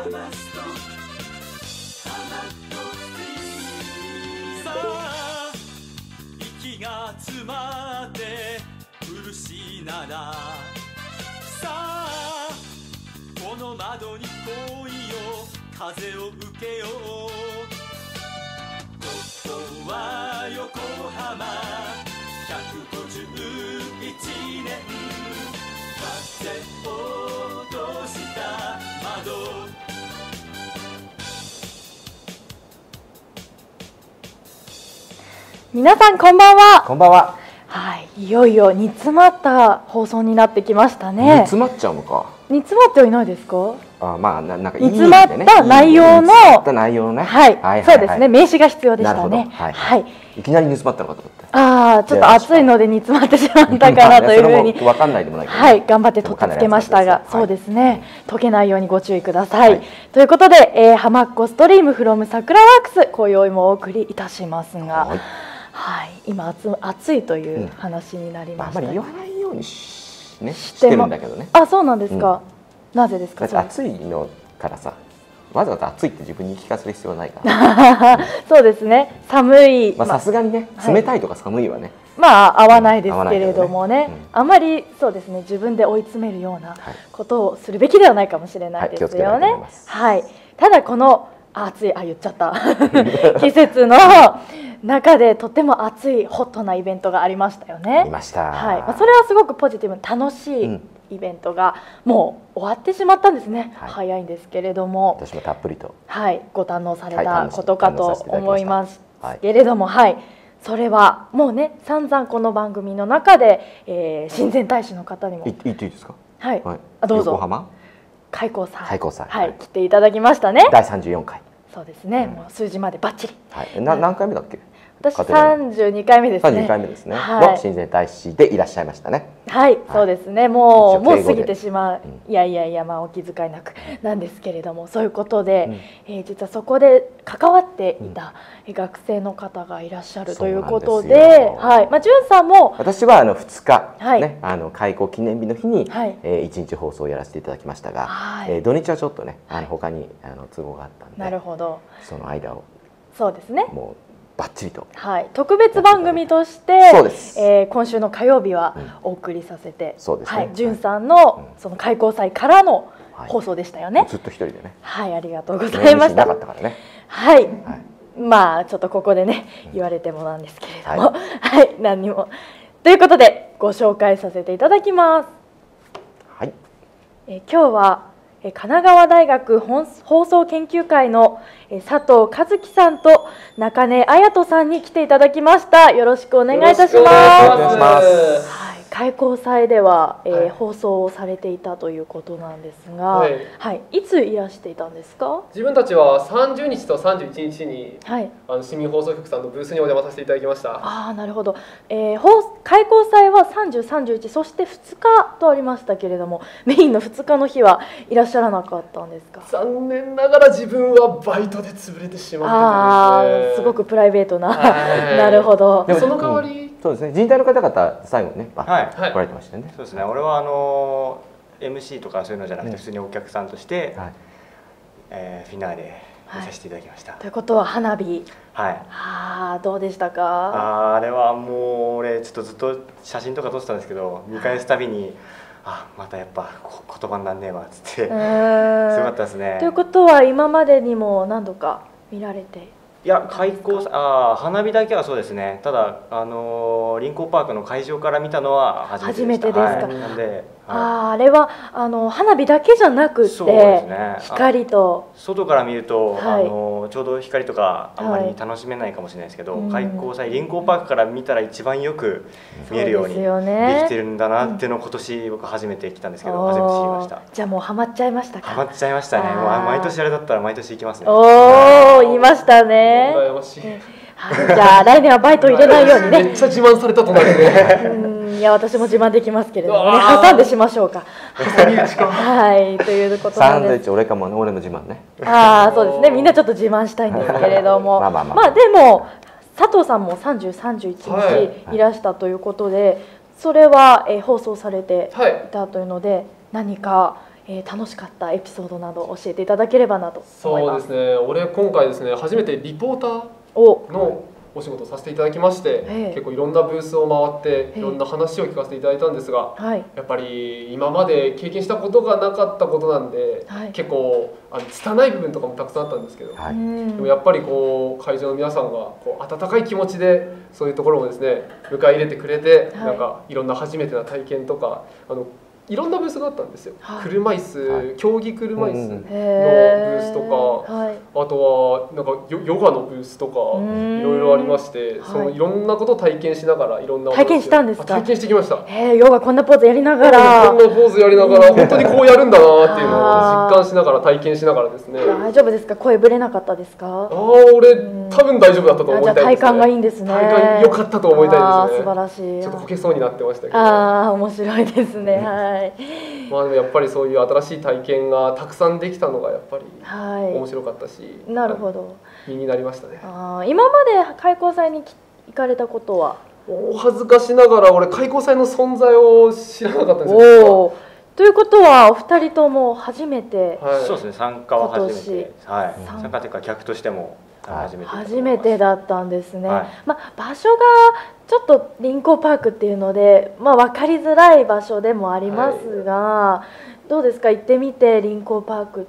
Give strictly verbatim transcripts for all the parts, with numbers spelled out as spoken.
さあ息が詰まって苦しいならさあこの窓に恋を風を受けようここは横浜ひゃくごじゅういちねん風を落とした窓皆さんこんばんは。 こんばんは。 はい、いよいよ煮詰まった放送になってきましたね。 煮詰まっちゃうのか。 煮詰まってはいないですか。 あ、まあな、なんかいい煮詰まった内容の。煮詰まった内容ね。 はい、はい、そうですね。名詞が必要でしたね。 はい、はい。いきなり煮詰まったのかと思って。 ああ、ちょっと暑いので煮詰まってしまったかなというふうに。 わかんないでもないけど。 はい、頑張って取ってつけましたが、そうですね。溶けないようにご注意ください。ということで、えー、ハマッコストリームフロム桜ワークス今宵もお送りいたしますが。はい、今暑暑いという話になりました、ね。 うん、あんまり言わないようにし、ね、してるんだけどね。 あ、そうなんですか。うん、なぜですか。 暑いのからさ、わざわざ暑いって自分に聞かせる必要はないから。 そうですね。寒い。 まあさすがにね、冷たいとか寒いはね。 まあ合わないですけれどもね、あまりそうですね、自分で追い詰めるようなことをするべきではないかもしれないですよね。はい。ただこの暑い、あ、言っちゃった季節の中でとても熱いホットなイベントがありましたよね。 ありました。 はい。まあ、それはすごくポジティブ、楽しいイベントがもう終わってしまったんですね。はい、早いんですけれども。 私もたっぷりと。 はい、ご堪能されたことかと思いますけれども、はい。それはもうね、散々この番組の中で、えー、親善大使の方にも。 言っていいですか。 はい。はい、あ、どうぞ。 横浜。 開港祭。 開港祭。 はい、来ていただきましたね。 だいさんじゅうよんかい。 そうですね、うん、もう数字までバッチリ。 はい、な何回目だっけ。 私三十二回目ですね。 三十二回目ですね。はい、の親善大使でいらっしゃいましたね。 はい、はい、そうですね。もうもう過ぎてしまう、うん、いやいやいや、まあお気遣いなくなんですけれども、そういうことで、うん、えー、実はそこで関わっていた学生の方がいらっしゃるということで、はい、まあじゅんさんも私はあのふつか、はい、ね、あの開校記念日の日に、はい、えー、いちにち放送をやらせていただきましたが、はい、えー、土日はちょっとね、あの他にあの都合があったんで、 なるほど。 その間をそうですね。 もうバッチリと、 はい、特別番組として、そうです、えー、今週の火曜日はお送りさせて、そうですね、はい、じゅんさんのその開校祭からの放送でしたよね。はい、 ずっと一人でね。 はい、ありがとうございました。 なかったからね。 はい、はい、まあちょっとここでね言われてもなんですけれども、はい、はい、何にもということでご紹介させていただきます。 はい。 えー、今日は神奈川大学放送研究会の佐藤和樹さんと中根彩人さんに来ていただきました。よろしくお願いいたします。開校祭では、えーはい、放送をされていたということなんですが、はい、はい、いついらしていたんですか？ 自分たちはさんじゅうにちとさんじゅういちにちに、はい、あの市民放送局さんのブースにお邪魔させていただきました。 ああ、なるほど。えー、開校祭はさんじゅう、さんじゅういち、そしてふつかとありましたけれども、メインのふつかの日はいらっしゃらなかったんですか？ 残念ながら自分はバイトで潰れてしまっててですね。 ああ、すごくプライベートな。なるほど。 でもその代わり、うん、 そうですね。人体の方々最後ね、バッと来られてましたね。 そうですね。俺はあの エムシー とかそういうのじゃなくて普通にお客さんとして、はい、えー、フィナーレ見させていただきました。はい、 ということは花火。 はい。 ああ、どうでしたか？ ああれはもう俺ちょっとずっと写真とか撮ってたんですけど、見返すたびにあまたやっぱ言葉になんねえわっつってすごかったですね。 ということは今までにも何度か見られて。 いや開校あ花火だけはそうですね。ただあの臨港パークの会場から見たのは初めてでした。 初めてですか。 はい、なんで、はい、 ああれはあの花火だけじゃなくて、ね、光と外から見ると、はい、あのちょうど光とかあんまり楽しめないかもしれないですけど、はい、開校祭臨港パークから見たら一番よく見えるようにできてるんだなっていうのを今年僕初めて来たんですけど、初めて知りました。 じゃあもうハマっちゃいましたか？ ハマっちゃいましたね。もう毎年あれだったら毎年行きますね。 おお、言いましたね。 羨ましい。 はい、じゃあ来年はバイト入れないようにね。 めっちゃ自慢されたとなるね。 いや私も自慢できますけれどもね、挟んでしましょうか。はいということなんです。 サンドイッチ俺かもね、俺の自慢ね。 ああそうですね、みんなちょっと自慢したいんですけれども、まあまあまあ、まあでも佐藤さんもさんじゅう、さんじゅういちにちいらしたということで、それは、えー、放送されていたというので、何かえー、楽しかったエピソードなど教えていただければなと思います。 そうですね、俺今回ですね初めてリポーターのお仕事をさせていただきまして、えー、結構いろんなブースを回っていろんな話を聞かせていただいたんですが、えー、やっぱり今まで経験したことがなかったことなんで、はい、結構あの拙い部分とかもたくさんあったんですけど、はい、でもやっぱりこう会場の皆さんがこう温かい気持ちでそういうところをですね迎え入れてくれて、はい、なんかいろんな初めてな体験とかあのいろんなブースがあったんですよ、はい、車椅子、はい、競技車椅子のブースとか、はい、あとはなんか ヨ, ヨガのブースとかいろいろありまして、そのいろんなことを体験しながらいろんな体験したんですか？ 体験してきました。 へヨガこんなポーズやりながらこんなポーズやりながら本当にこうやるんだなっていうのを実感しながら体験しながらですね。 大丈夫ですか？声ぶれなかったですか？ ああ俺多分大丈夫だったと思いたいですね。 体感がいいんですね。 体感良かったと思いたいですね。 素晴らしい。 ちょっとこけそうになってましたけど。 ああ面白いですね。はい。 まあでもやっぱりそういう新しい体験がたくさんできたのがやっぱり面白かったし、 はい、なるほど身になりましたね。 あ今まで開講祭に行かれたことは？ お恥ずかしながら俺開講祭の存在を知らなかったんですよ。 ということはお二人とも初めて、 はい、そうですね参加は初めて、はい、参加というか客としても初めて初めてだったんですね。はい、まあ場所がちょっと臨港パークっていうので、まあ分かりづらい場所でもありますが、はい、どうですか行ってみて臨港パークって？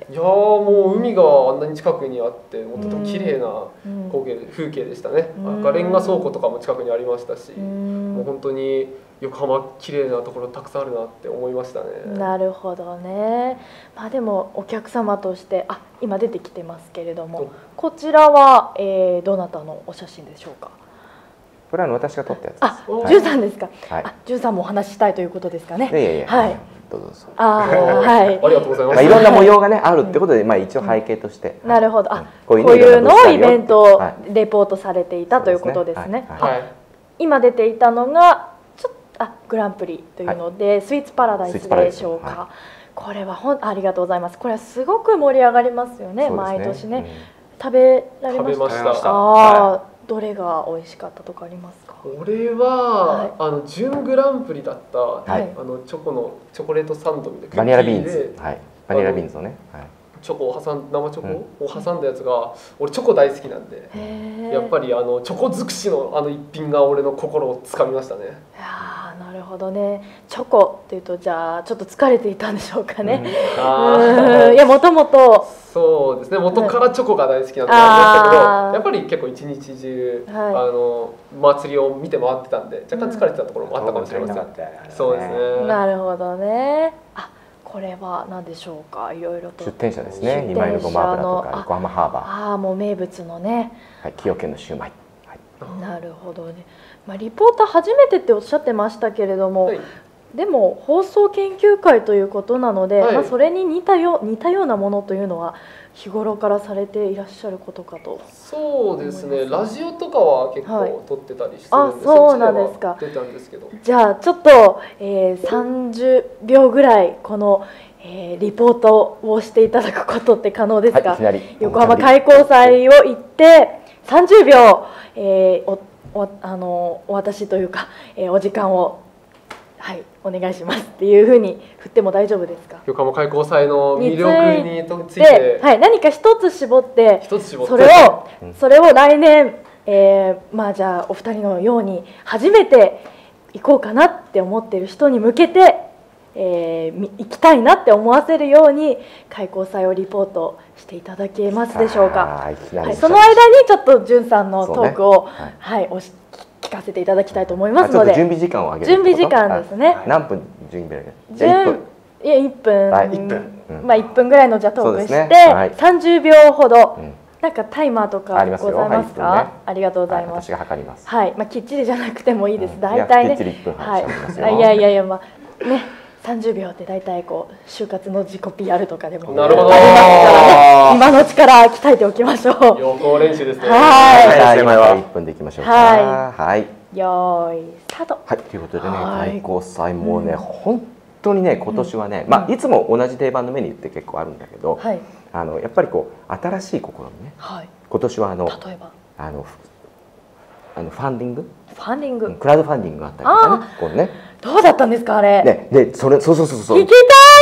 いやもう海があんなに近くにあってもうとても綺麗な光景、うん、風景でしたね。赤レンガ倉庫とかも近くにありましたし、もう本当に横浜綺麗なところたくさんあるなって思いましたね。 なるほどね。まあでもお客様としてあ今出てきてますけれども、こちらは、えー、どなたのお写真でしょうか？ これは私が撮ったやつです。 あ、じゅんさんですか。はい、あ、じゅんさんもお話ししたいということですかね。 いやいやいや、 はい。 どうぞどうぞ。 あ、はい。 ありがとうございます。 まあいろんな模様がねあるってことで、まあ一応背景として。 なるほど。あ、こういうのをイベントをレポートされていたということですね。はい。今出ていたのがちょっとあグランプリというのでスイーツパラダイスでしょうか。これはほんありがとうございます。これはすごく盛り上がりますよね。毎年ね。食べられました。 食べました。 ああ。どれが美味しかったとかありますか？ これは、はい、あの準グランプリだった、はい、あのチョコのチョコレートサンドみたいなバニラビーンズ、はい、バニラビーンズのね、はい、 チョコを挟ん生チョコを挟んだやつが、うん、俺チョコ大好きなんで、やっぱりあのチョコ尽くしのあの一品が俺の心をつかみましたね。 いやなるほどね。チョコっていうとじゃあちょっと疲れていたんでしょうかね。うん、あいやもともとそうですね元からチョコが大好きなのがありましたけど、やっぱり結構一日中、はい、あの祭りを見て回ってたんで若干疲れてたところもあったかもしれません。うん、そうですね。 なるほどね。あこれは何でしょうか。いろいろと出店者ですね。今井のごま油とか横浜ハーバー。 ああもう名物のね。 はい崎陽軒のシューマイ。はい、 なるほどね。まあリポーター初めてっておっしゃってましたけれども。はいでも放送研究会ということなので、はい、まあそれに似たよ似たようなものというのは日頃からされていらっしゃることかと。 そうですね。ラジオとかは結構撮ってたりしてるんで、 はい、あそうなんですか。 出たんですけど。 じゃあちょっと、えー、さんじゅうびょうぐらいこの、えー、リポートをしていただくことって可能ですか？はい、横浜開講祭を行ってさんじゅうびょう、えー、おおあのお渡しというか、えー、お時間をはいお願いしますっていうふうに振っても大丈夫ですか？ 横浜開講祭の魅力について、 はい、何か一つ絞って一つ絞ってそれをそれを来年、えー、まあじゃあお二人のように初めて行こうかなって思っている人に向けて、えー、行きたいなって思わせるように開講祭をリポートしていただけますでしょうか？はい、その間にちょっとじゅんさんのトークを、ねはいはい、おし聞かせていただきたいと思いますので、 準備時間を上げる準備時間ですね。 何分準備じゃあいっぷん。いやいっぷん。 はい、いっぷん。 まあいっぷんぐらいのじゃトークしてさんじゅうびょうほど。なんかタイマーとかございますか？ありがとうございます。 私が測ります。 はい、まあきっちりじゃなくてもいいです。大体ね。はい。いやいやいやまあね。さんじゅうびょうって大体こう就活の自己 ピーアール とかでもなるほど今のうちから鍛えておきましょう。 予行練習ですね。 はい。今はいっぷんでいきましょうか。はい。 よーいスタート。 はいということでね開講祭もね本当にね今年はねまあいつも同じ定番のメニューって結構あるんだけどあのやっぱりこう新しい試みね今年はあの例えばあのあのファンディングファンディングクラウドファンディングがあったりとかねこうねどうだったんですかあれ。 ねでそれそうそうそうそう聞きた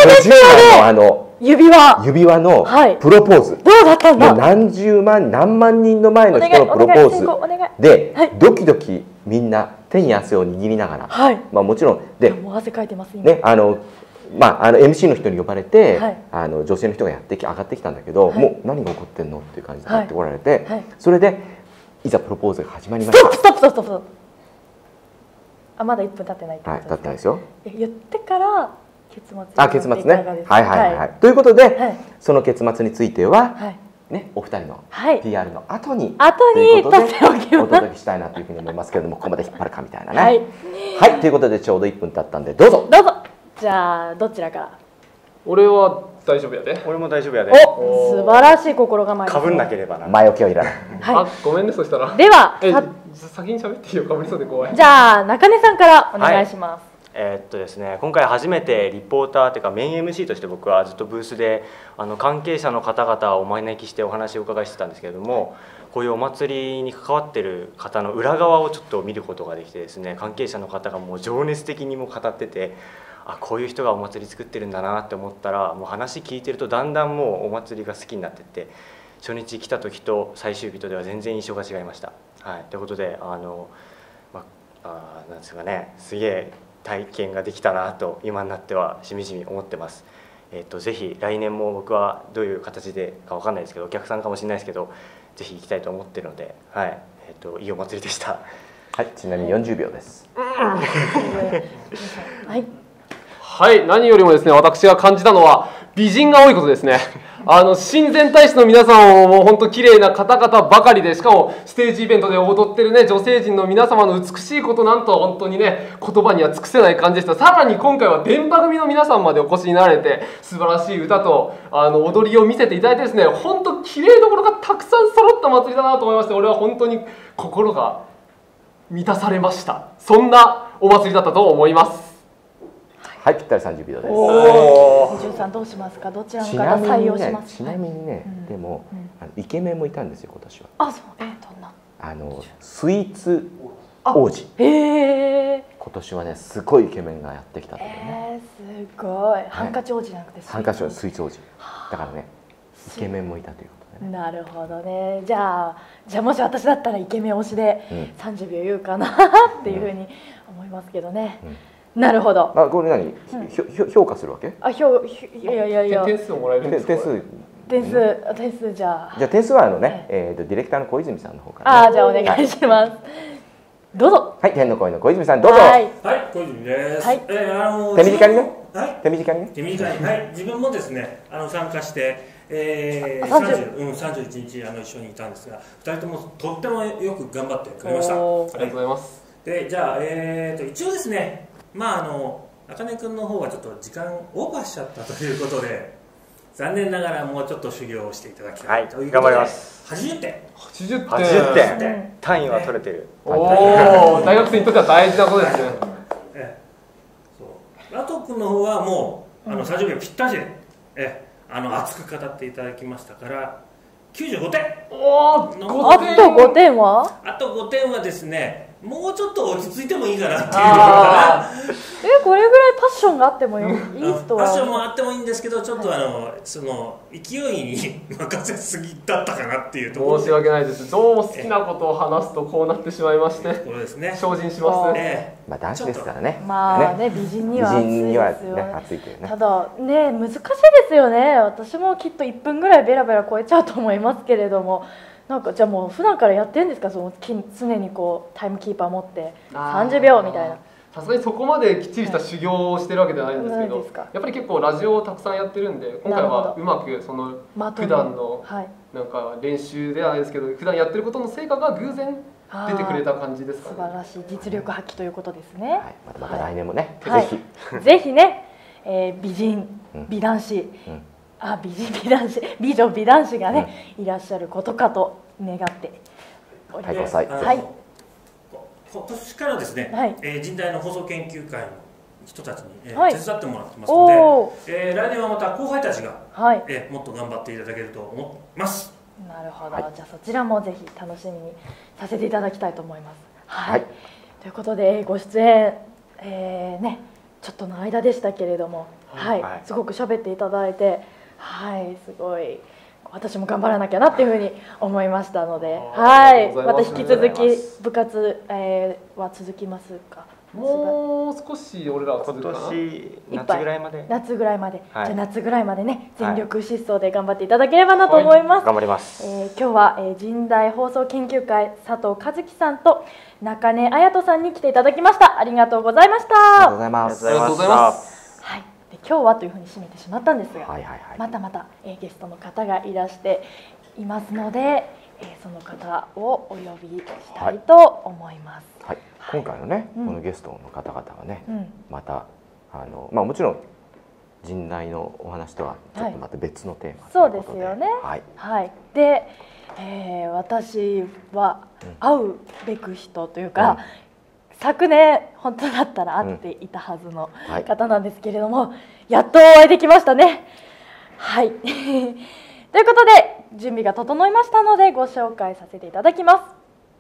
ですよね。 あの指輪指輪のプロポーズ、 どうだったんだ。 何十万何万人の前の人のプロポーズでドキドキみんな手に汗を握りながら、まあもちろんでもう汗かいてますね、あのまあ、あの エムシー の人に呼ばれて、はい、あの女性の人がやってき上がってきたんだけど、はい、もう何が起こってんのっていう感じでやってこられて、はい、それでいざプロポーズが始まりました。 ストップストップストップストップ。あ、まだいっぷん経ってないってことですか。はい、経ってないですよ。 言ってから結末。 あ、結末ね。はいはいはい、はい、ということで、はい、その結末については、はい、ね、お二人の ピーアール の後に、 後に取っておきます。 お届けしたいなというふうに思いますけれども、ここまで引っ張るかみたいなね。はい、はい、ということでちょうどいっぷん経ったんでどうぞ。 どうぞ。じゃあどちらから。 俺は大丈夫やで。 俺も大丈夫やで。 お、素晴らしい心構え。 かぶんなければな。 前置きはいらない。 あ、ごめんね、そしたら。 では、 先に喋っていいよ、かぶりそうで怖い。 じゃあ中根さんからお願いします。 えーっとですね、今回初めてリポーターというかメイン エムシー として僕はずっとブースであの関係者の方々をお招きしてお話をお伺いしてたんですけれども、こういうお祭りに関わっている方の裏側をちょっと見ることができてですね、関係者の方がもう情熱的にも語ってて、あ、こういう人がお祭り作ってるんだなって思ったら、もう話聞いてるとだんだんもうお祭りが好きになってって、初日来た時と最終日とでは全然印象が違いました。はい、ということであの、まあ、なんですかね、すげえ体験ができたなと今になってはしみじみ思ってます。えっとぜひ来年も僕はどういう形でかわかんないですけど、お客さんかもしれないですけど、ぜひ行きたいと思ってるので、はい、えっといいお祭りでした。 はい、ちなみによんじゅうびょうです。 はい。 はい、何よりもですね、私が感じたのは美人が多いことですね。あの親善大使の皆さんももう本当綺麗な方々ばかりで、しかもステージイベントで踊ってるね女性陣の皆様の美しいことなんと本当にね言葉には尽くせない感じでした。さらに今回は電波組の皆さんまでお越しになられて、素晴らしい歌とあの踊りを見せていただいてですね、本当綺麗どころがたくさん揃った祭りだなと思いまして、俺は本当に心が満たされました。そんなお祭りだったと思います。 はい、ぴったりさんじゅうびょうです。 おお。じゅうさんどうしますか。どちらの方採用します。 ちなみにね、でもイケメンもいたんですよ今年は。 あ、そう。え、どんな。 あのスイーツ王子。 へえ。 今年はねすごいイケメンがやってきたというね。え、すごい。ハンカチ王子じゃなくて。 ハンカチはスイーツ王子。だからね、イケメンもいたということでね。 なるほどね。じゃあ、じゃあもし私だったらイケメン推しでさんじゅうびょう言うかなっていうふうに思いますけどね。なるほど。 あ、これ何、うん、評価するわけ？ あ、評、いやいやいや。 点数をもらえるんですか？ 点数。 点数、点数じゃあ。 じゃあ点数はあのね、えっとディレクターの小泉さんの方から、 ね。あ、じゃあお願いします。どうぞ。 はい、天の声の小泉さんどうぞ。 はい、はい、小泉です。はい。えー、あの手短にね。 はい。 手短にね。 手短に。はい。自分もですね、あの参加して、えー、三十、うん、三十一日あの一緒にいたんですが、二人ともとってもよく頑張ってくれました。ありがとうございます。 で、じゃあえっと一応ですね、まああの。中根君の方はちょっと時間オーバーしちゃったということで、残念ながらもうちょっと修行をしていただきたいということで、 頑張ります。 はちじゅってん。 はちじゅってん。 はちじゅってん。単位は取れてる。 おお、大学生にとっては大事なことですね。 え、そう。ラト君の方はもうあのさんじゅうびょうぴったしで、え、あの熱く語っていただきましたからきゅうじゅうごてん。 おお、あとごてんは？ あとごてんはですね。もうちょっと落ち着いてもいいかなっていうのかな。 え、これぐらいパッションがあってもいい人は。 パッションもあってもいいんですけど、ちょっとあの、はい、その勢いに任せすぎだったかなっていうところ。 申し訳ないです。どうも好きなことを話すとこうなってしまいまして。 これですね。 精進します。 えー、まあ男子ですからね。 まあね、美人には熱いですよね。 熱いというね。 ただね、難しいですよね。私もきっといっぷんぐらいベラベラ超えちゃうと思いますけれども。なんかじゃあもう普段からやってるんですか、その常にこうタイムキーパー持ってさんじゅうびょうみたいな。 さすがにそこまできっちりした修行をしてるわけではないんですけど、はい、やっぱり結構ラジオをたくさんやってるんで、今回はうまくその普段のなんか練習ではないですけど、普段やってることの成果が偶然出てくれた感じですかね。 素晴らしい実力発揮ということですね。 はい、またまた来年もね、 はい、ぜひぜひね、えー、美人美男子、うんうん、あ、美人美男子、美女美男子がね、うん、いらっしゃることかと願っております。はい。はい、 今年からですね、はい、えー、人大の放送研究会の人たちに、えーはい、 手伝ってもらってますので、えー、来年はまた後輩たちが、 はい、 えー、もっと頑張っていただけると思います。 なるほど、はい、じゃあそちらもぜひ楽しみにさせていただきたいと思います。はい。はい、ということでご出演、えー、ね、ちょっとの間でしたけれども、 はい、はい、すごく喋っていただいて、はい、すごい私も頑張らなきゃなっていうふうに思いましたので、はい、また引き続き部活、えー、は続きますか？ もう少し俺らは今年夏ぐらいまで夏ぐらいまで、はい、じゃあ夏ぐらいまでね全力疾走で頑張っていただければなと思います。 はい、頑張ります。 えー、今日は、えー、神大放送研究会佐藤和樹さんと中根彩人さんに来ていただきました。ありがとうございました。 ありがとうございます。 ありがとうございます。 はい。で今日はというふうに締めてしまったんですが、 はいはいはい、 またまた、えー、ゲストの方がいらしていますので、えー、その方をお呼びしたいと思います。 はい。はい、今回のね、うん、このゲストの方々はね、うん、またあのまあもちろん神大のお話とはちょっとまた別のテーマということで、 はい、そうですよね。 はい。 はい。で、えー、私は会うべく人というか、うん、昨年本当だったら会っていたはずの方なんですけれども、うんはい、やっとお会いできましたね。はい。ということで準備が整いましたのでご紹介させていただきます。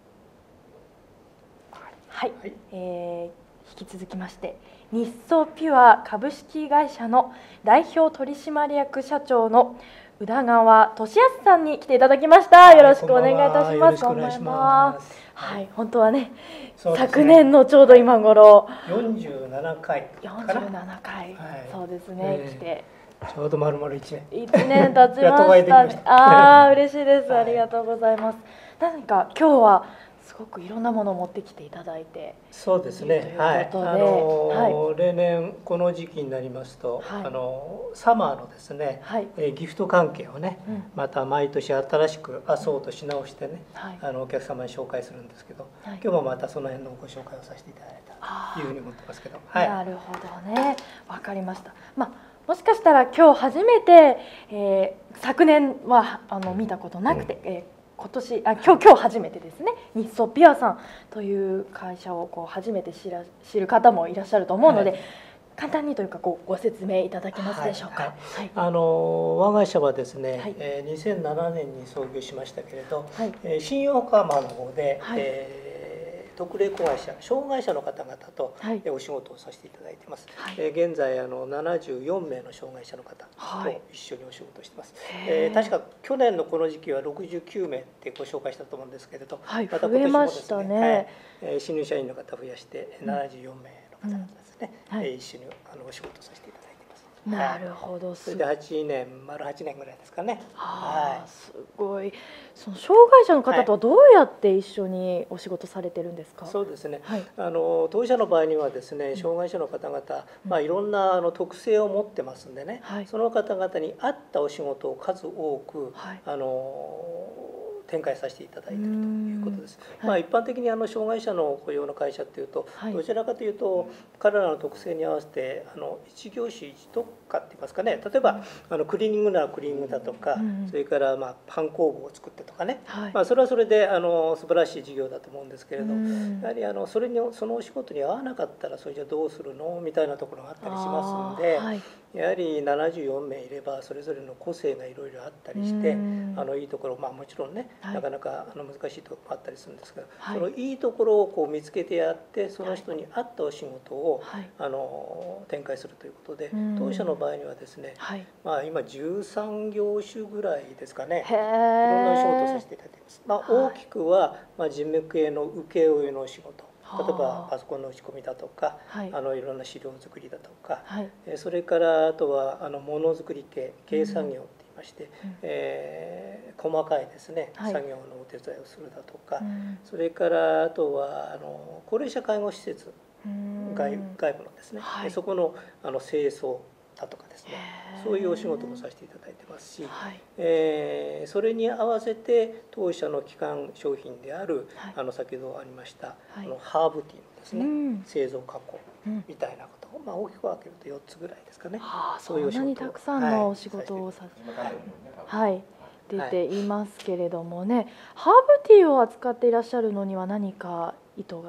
はい、はい、えー、引き続きまして日総ピュア株式会社の代表取締役社長の宇田川俊康さんに来ていただきました。はい、よろしくお願いいたします。 こんばんは。よろしくお願いします。 はい、本当はね、ね昨年のちょうど今頃よんじゅうななかいよんじゅうななかい、はい、そうですね、えー、来てちょうど丸々いちねんいちねん経ちましたね。ああ嬉しいです。ありがとうございます。何か今日はすごくいろんなものを持ってきていただいて、 そうですね。はい。あのーはい、例年この時期になりますと、はい、あのサマーのですね、はい、えー、ギフト関係をね、うん、また毎年新しくアソートし直してね、はい、あのお客様に紹介するんですけど、はい、今日もまたその辺のご紹介をさせていただいたというふうに思ってますけど、 はい、なるほどね。わかりました。まあもしかしたら今日初めて、えー、昨年はあの見たことなくて。うん、えー今年あ今日今日初めてですね、日総ピュアさんという会社をこう初めて知ら知る方もいらっしゃると思うので、はい、簡単にというかこうご説明いただけますでしょうか。はいはい、 あの我が社はですね、はい、えー、にせんななねんに創業しましたけれど、はい、えー、新横浜の方で、はい、えー特例子会社障害者の方々とお仕事をさせていただいています。はい、えー、現在あのななじゅうよんめいの障害者の方と一緒にお仕事をしています。はい、えー、確か去年のこの時期はろくじゅうきゅうめいってご紹介したと思うんですけれど、 はい、また今年もですね、増えましたね。はい、 えー、新入社員の方増やしてななじゅうよんめいの方々ですね、うん、はい、一緒にあのお仕事させていただいています。 なるほど。 それではちねん丸はちねんぐらいですかね。 はい、すごい。その障害者の方とはどうやって一緒にお仕事されてるんですか？ はい、そうですね。はい、あの当社の場合にはですね、障害者の方々、うん、まあいろんなあの特性を持ってますんでね、はい、その方々に合ったお仕事を数多く、はい、あの展開させていただいているということです。はい、まあ一般的にあの障害者の雇用の会社っていうと、はい、どちらかというと彼らの特性に合わせてあの一業種一特化って言いますかね、例えばあのクリーニングならクリーニングだとか、うん、それからまあパン工房を作ってとかね、はい、まあそれはそれであの素晴らしい事業だと思うんですけれど、うん、やはりあのそれにそのお仕事に合わなかったらそれじゃどうするのみたいなところがあったりしますんで。やはりななじゅうよんめいいればそれぞれの個性がいろいろあったりして、あのいいところ、まあもちろんね、はい、なかなかあの難しいところもあったりするんですが、はい、そのいいところをこう見つけてやってその人に合ったお仕事を、はい、あの展開するということで、当社の場合にはですね、はい、まあ今じゅうさんぎょうしゅぐらいですかね、いろんなお仕事をさせていただいています。まあ、大きくは、まあ、事務系の請負のお仕事、例えばパソコンの打ち込みだとか、はい、あのいろんな資料作りだとか、はい、それからあとはあのものづくり系経産業って言いまして、うん、えー、細かいですね、はい、作業のお手伝いをするだとか、うん、それからあとはあの高齢者介護施設外外部のですね、はい、そこのあの清掃だとかですね、そういうお仕事もさせていただいてますし、はい、えー、それに合わせて当社の基幹商品である、はい、あの先ほどありました、はい、あのハーブティーのですね、うん、製造加工みたいなことを、まあ、大きく分けるとよっつぐらいですかね。 はあ、そういうお仕事を、そんなにたくさんのお仕事をさせて、はい、出ていますけれどもね、はい、ハーブティーを扱っていらっしゃるのには何か意図があ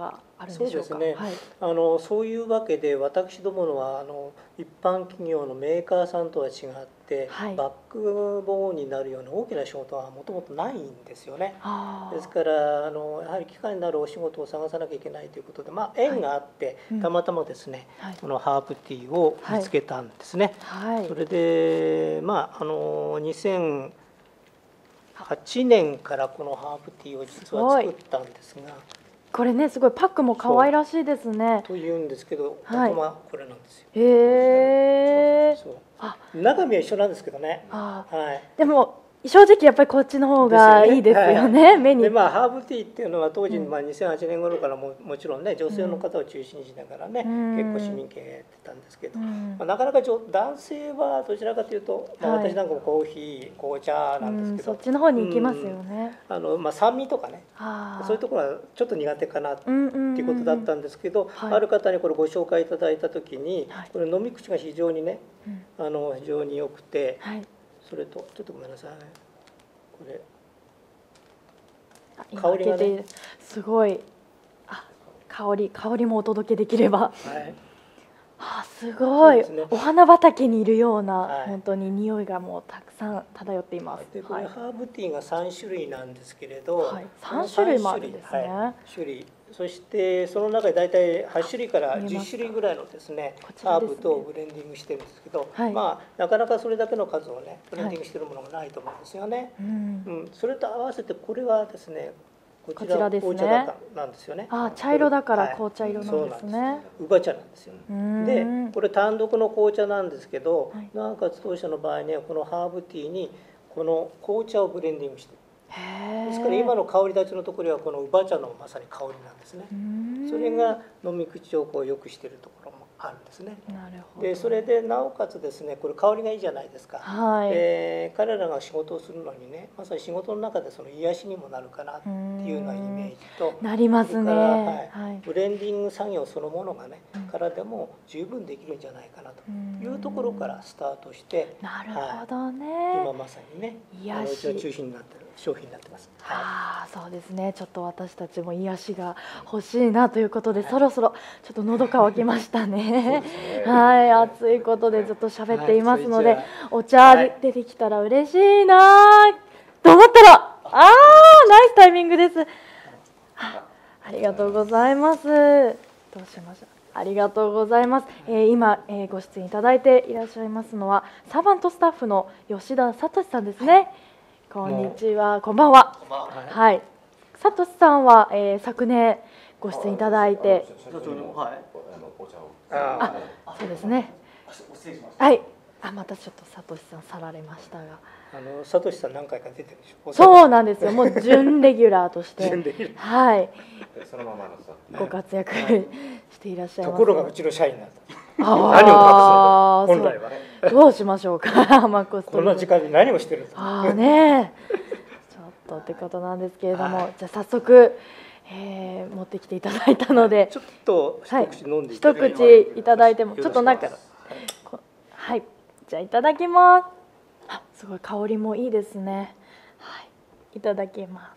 あるんでしょうか。 そうですね、はい、あのそういうわけで私どものはあの一般企業のメーカーさんとは違って、はい、バックボーンになるような大きな仕事はもともとないんですよね。ですからあのやはり機械になるお仕事を探さなきゃいけないということで、まあ、縁があって、はい、たまたまですね、はい、このハーブティーを見つけたんですね。はい、それでまああのにせんはちねんからこのハーブティーを実は作ったんですが、 これねすごいパックも可愛らしいですね。 というんですけど、はい、本当はこれなんですよ。 へえ。 中身は一緒なんですけどね。 あ、はい。でも正直やっぱりこっちの方がいいですよね、はい、目に。 でまあハーブティーっていうのは当時、まあ、にせんはちねん頃からももちろんね女性の方を中心にしながらね、うん、結構市民権やってたんですけど、うんまあ、なかなか男性はどちらかというと、まあ、私なんかもコーヒー紅茶なんですけど、 うん、そっちの方に行きますよね。 うん、あのまあ、酸味とかねそういうところはちょっと苦手かなっていうことだったんですけど、ある方にこれご紹介いただいた時に、はい、これ飲み口が非常にね、うん、あの非常に良くて、はい、それとちょっとごめんなさい。これ香りがね、 すごい、あ、香り香りもお届けできれば、はい、あ、すごい、ね、お花畑にいるような、はい、本当に匂いがもうたくさん漂っています。 でこれ、はい、ハーブティーがさん種類なんですけれど、はい、 さん種類もあるんですね。はい、 種類、そしてその中で大体はち種類からじゅっ種類ぐらいのですね、ハーブとブレンディングしてるんですけど、はい、まあなかなかそれだけの数をねブレンディングしてるものがないと思うんですよね。はい、うん、それと合わせてこれはですね、こちら紅茶だなんですよね。 あ、茶色だから紅茶色なんですね。 ウバ茶なんですよ。で、これ単独の紅茶なんですけど、はい、なおかつ当社の場合にはこのハーブティーにこの紅茶をブレンディングして。ですから今の香り立ちのところはこのウバ茶のまさに香りなんですね。それが飲み口をこう良くしているところもあるんですね。 なるほど。 でそれでなおかつですね、これ香りがいいじゃないですか。はい、えー、彼らが仕事をするのにね、まさに仕事の中でその癒しにもなるかなっていうようなイメージと、 なりますね。 はいはい、ブレンディング作業そのものがね、うん、からでも十分できるんじゃないかなというところからスタートして、 なるほどね。 はい、今まさにね、癒しの中心になってる商品になってます。 はい、ああ、そうですね。ちょっと私たちも癒しが欲しいなということで、はい、そろそろちょっと喉乾きましたね。はい、暑いことでずっと喋っていますので、はい、お茶出てきたら嬉しいなと思ったら、ああ、ナイスタイミングです。ありがとうございます。どうしました。ありがとうございます。えー、今、えー、ご出演いただいていらっしゃいますのはサーバントスタッフの吉田聡さんですね。こんにちは、こんばんは。はい、聡さんは、えー、昨年ご出演いただいて、あ、そうですね。はい、あ、またちょっと聡さん去られましたが、 あの聡さん何回か出てるでしょ。 そうなんですよ。もう準レギュラーとして、はい、そのままのご活躍していらっしゃいます。 ところがうちの社員なんだ。 何を隠すの？本来はね。どうしましょうか。マコスこの時間に何をしてるんですか。 ああね。ちょっとってことなんですけれども、はい、じゃあ早速、えー、持ってきていただいたので、 ちょっと一口飲んでいただいて、はい、一口いただいてもちょっとなんか、はい、じゃあいただきます。あ、すごい香りもいいですね。はい、いただきます。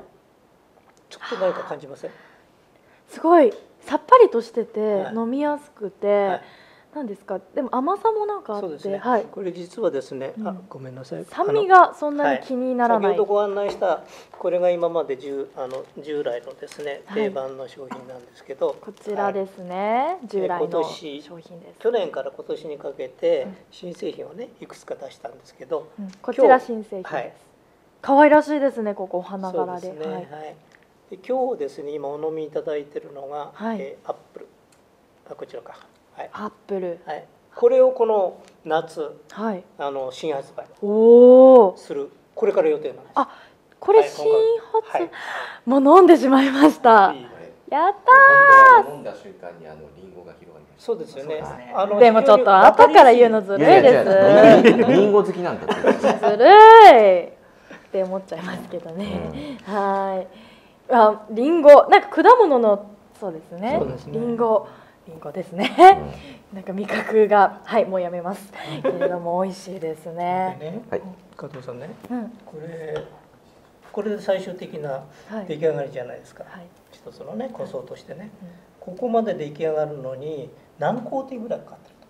ちょっと何か感じません？ すごいさっぱりとしてて飲みやすくて、はい、なんですか、でも甘さもなんかあって、そうですね、 はい、これ実はですね、うん、あ、ごめんなさい、 酸味がそんなに気にならない、 はい、先ほどご案内したこれが今まで従あの従来のですね、定番の商品なんですけど、はい、 こちらですね、はい、従来の商品です。 去年から今年にかけて新製品をねいくつか出したんですけど、 うん、こちら新製品です、はい、可愛らしいですね。ここお花柄で、 そうですね、はい、はい、で今日ですね、今お飲みいただいているのが、はい、えー、アップル、あ、こちらか、はい、 アップル、 はい、これをこの夏、はい、あの新発売する、これから予定なんです。 あ、これ新発、はい、もう飲んでしまいました。いい、やったー。 飲んだ瞬間にあのリンゴが広がりました。 そうですよね。 あのでもちょっと後から言うのずるいです。 リンゴ好きなんだって。 ずるいって思っちゃいますけどね。うん、はい。あ、リンゴ、なんか果物の、そうですね。リンゴ、リンゴですね。うん、なんか味覚が、はい、もうやめます。けれども美味しいですね。 はい。加藤さんね、うん、これこれで最終的な出来上がりじゃないですか、はい、一つのね構想としてね、はい、ここまで出来上がるのに何工程ぐらいかかってると？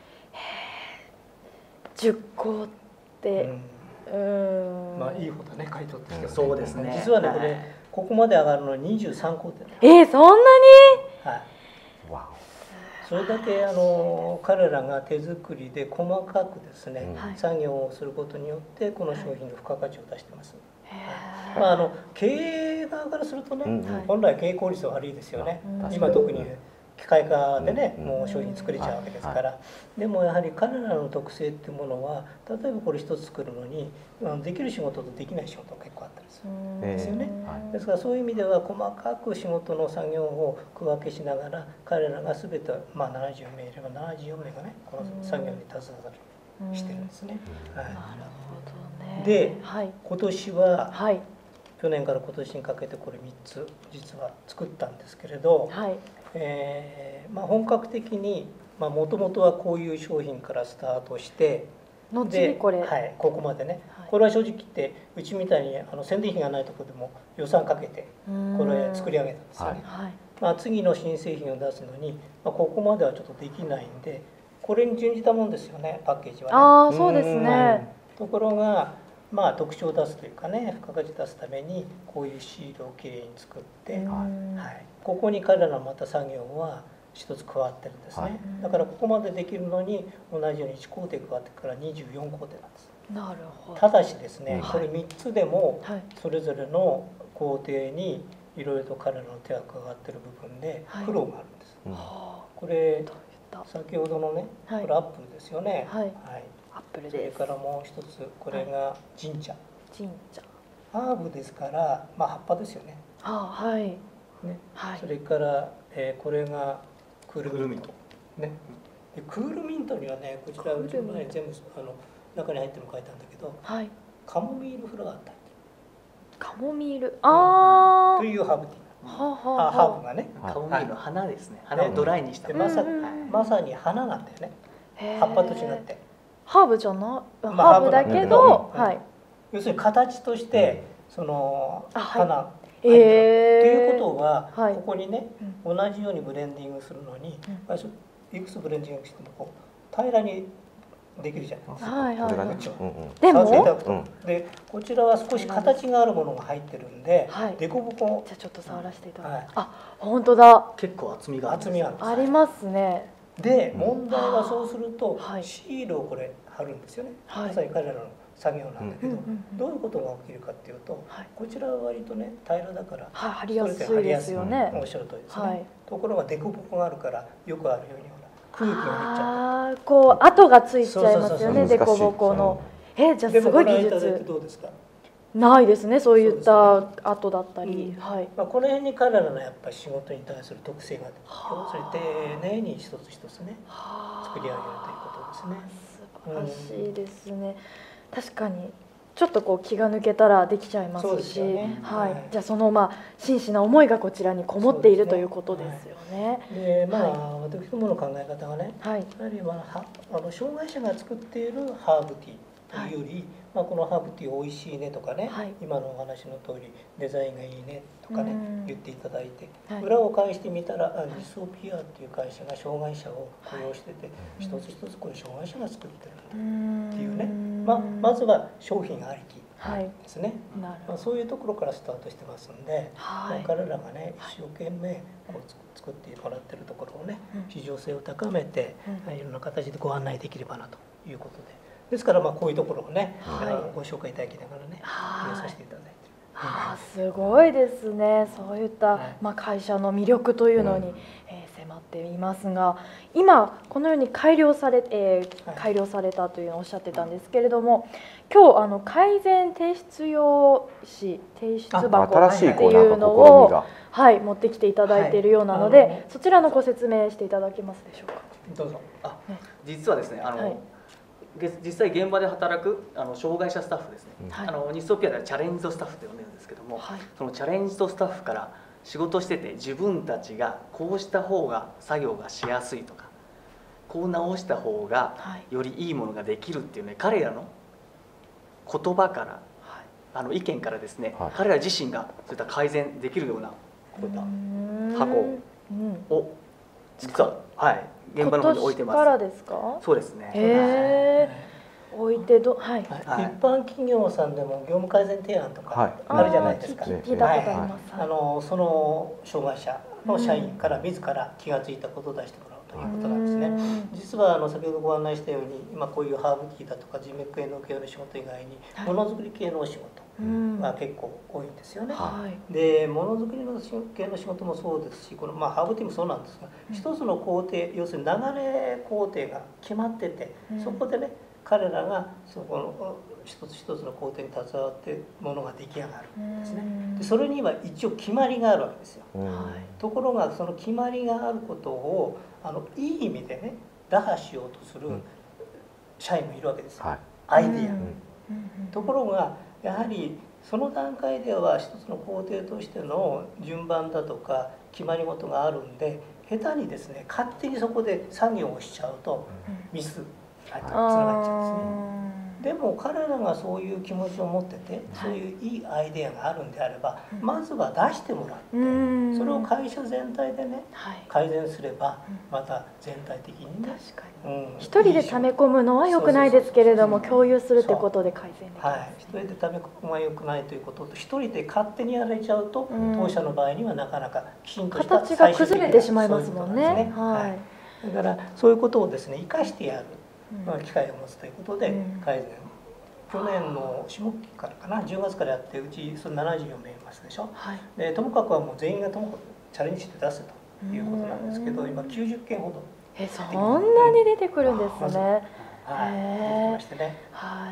じゅっこうて、 うん、うんまあいい方だね回答としては、ね、 そうですね。 実はねこれ、はい、ここまで上がるのににじゅうさんこうてん。 えー、そんなに？ はい。わお。それだけあの彼らが手作りで細かくですね、はい、作業をすることによってこの商品の付加価値を出してます。はい、まああの経営側からするとね、うん、本来経営効率は悪いですよね。うん、今特に機械化でね、うん、もう商品作れちゃうわけですから、はい、でもやはり彼らの特性っていうものは例えばこれ一つ作るのにできる仕事とできない仕事が結構あったりするんですよね。ですからそういう意味では細かく仕事の作業を区分けしながら彼らが全て、まあ、ななじゅうめいいればななじゅうよんめいがねこの作業に携わるしてるんですね。はい、なるほどね。で、はい、今年は、はい、去年から今年にかけてこれみっつ実は作ったんですけれど、はいえーまあ、本格的にもともとはこういう商品からスタートして後にこれ、 はい、ここまでね、はい、これは正直言ってうちみたいにあの宣伝費がないところでも予算かけてこれ作り上げたんですよね。はいまあ、次の新製品を出すのに、まあ、ここまではちょっとできないんでこれに準じたもんですよねパッケージはね。 ああそうですね。 ところがまあ特徴を出すというかね付加価値出すためにこういうシールをきれいに作って、はい、ここに彼らのまた作業は一つ加わってるんですね、はい、だからここまでできるのに同じようにいちこうてい加わってからにじゅうよんこうていなんです。 なるほど。 ただしですね、これみっつでもそれぞれの工程にいろいろと彼らの手が加わってる部分で苦労があるんです、はい、これ先ほどのねこれアップルですよね、はい、はい、 アップルです。 それからもう一つこれがジンチャ、 ジンチャハーブですから、まあ、葉っぱですよね。 ああ、はい、 ね、はい、それから、えー、これがクールミント、ね、でクールミントにはねこちらうちの前に全部あの中に入ってるの書いたんだけど、はい、カモミールフラワーってカモミール、ああ、というハーブティー、はあはあ、 ハーブがね、 カモミールの花ですね。花をドライにした。 まさまさに花なんだよね。葉っぱと違って。 ハーブじゃな、ハーブだけど、はい。 要するに形としてその花。っていうことはここにね同じようにブレンディングするのにいくつブレンディングしてもこう平らにできるじゃないですか。はいはいはい。 でもでこちらは少し形があるものが入ってるんで凸凹。 じゃあちょっと触らせていただいて。あ、本当だ。 結構厚みが厚みがありますね。 で問題はそうするとシールをこれ貼るんですよね。まさに彼らの作業なんだけど、どういうことが起きるかっていうと、こちらは割とね平らだから貼りやすいですよね。 おっしゃる通りですね。ところが凸凹があるからよくあるように空気が入っちゃって、こう跡がついちゃいますよね、凸凹の。え、じゃあすごい技術。 どうですか？ ないですね、そういった跡だったり。 はい。まあこの辺に彼らのやっぱり仕事に対する特性があって、それ丁寧に一つ一つね作り上げるということですね。 素晴らしいですね。確かにちょっとこう気が抜けたらできちゃいますし、はい。じゃあそのまあ真摯な思いがこちらにこもっているということですよね。 で、まあ私どもの考え方がね、やはりまああの障害者が作っているハーブティーというより、まあこのハーブティーおいしいねとかね、今のお話の通りデザインがいいねとかね言っていただいて、裏を返してみたらリソピアっていう会社が障害者を雇用してて、一つ一つこれ障害者が作ってるんだっていうね。まあ、まずは商品ありきですね、はい、まあ、そういうところからスタートしてますんで、はい、彼らがね一生懸命こう作ってもらってるところをね、うん、市場性を高めて、うん、いろんな形でご案内できればなということで、ですからまあこういうところをね、はい、ご紹介いただきながらね入れさせていただいて。 あ、すごいですね。そういった、はい、まあ、会社の魅力というのに、うん、えー、迫っていますが、今このように改良され、えー、改良されたというのをおっしゃってたんですけれども、今日あの改善提出用紙提出箱っていうのを、はい、持ってきていただいているようなので、はい、そちらのご説明していただけますでしょうか。 どうぞ。 あ、ね、実はですね、あの、はい、実際現場で働くあの障害者スタッフですね、はい、あのニストピアではチャレンジドスタッフと呼んでるんですけども、はい、そのチャレンジドスタッフから仕事してて自分たちがこうした方が作業がしやすいとか、こう直した方がよりいいものができるっていうね、彼らの言葉からあの意見からですね、はい、彼ら自身がそういった改善できるようなこういった箱を実は、はい、現場の方に置いてます。 今年からですか？ そうですね。 へー、置いてど、はい、 はい、一般企業さんでも業務改善提案とかあるじゃないですか。 聞いたことあります。 あのその障害者の社員から自ら気が付いたことを出してもらうということなんですね。実はあの先ほどご案内したように、今こういうハーブティーだとか人脈系の系の仕事以外にものづくり系のお仕事が結構多いんですよね。はい、でものづくりの系の仕事もそうですし、このまあハーブティーもそうなんですが、一つの工程、要するに流れ工程が決まってて、そこでね彼らがそこの一つ一つの工程に携わってものが出来上がるんですね。でそれには一応決まりがあるわけですよ。ところがその決まりがあることをあのいい意味でね打破しようとする社員もいるわけですよ、はい、アイディア、うん、ところがやはりその段階では一つの工程としての順番だとか決まり事があるんで、下手にですね勝手にそこで作業をしちゃうとミスがつながっちゃうんですね。でも彼らがそういう気持ちを持ってて、そういういいアイデアがあるんであれば、まずは出してもらって、それを会社全体でね改善すればまた全体的にね、 一人で溜め込むのは良くないですけれども、共有するってことで改善できます。はい、 一人で溜め込むは良くないということと、一人で勝手にやられちゃうと当社の場合にはなかなかきちんとした形が崩れてしまいますもんね。 はい、だからそういうことをですね生かしてやる機会を持つということで改善、去年の下期からかな、じゅうがつからやって、うちそのななじゅうよめいいますでしょ、はい、でともかくはもう全員がともかくチャレンジして出すということなんですけど、今きゅうじゅっけんほどえそんなに出てくるんですね。 はい、出てきましてね。はい、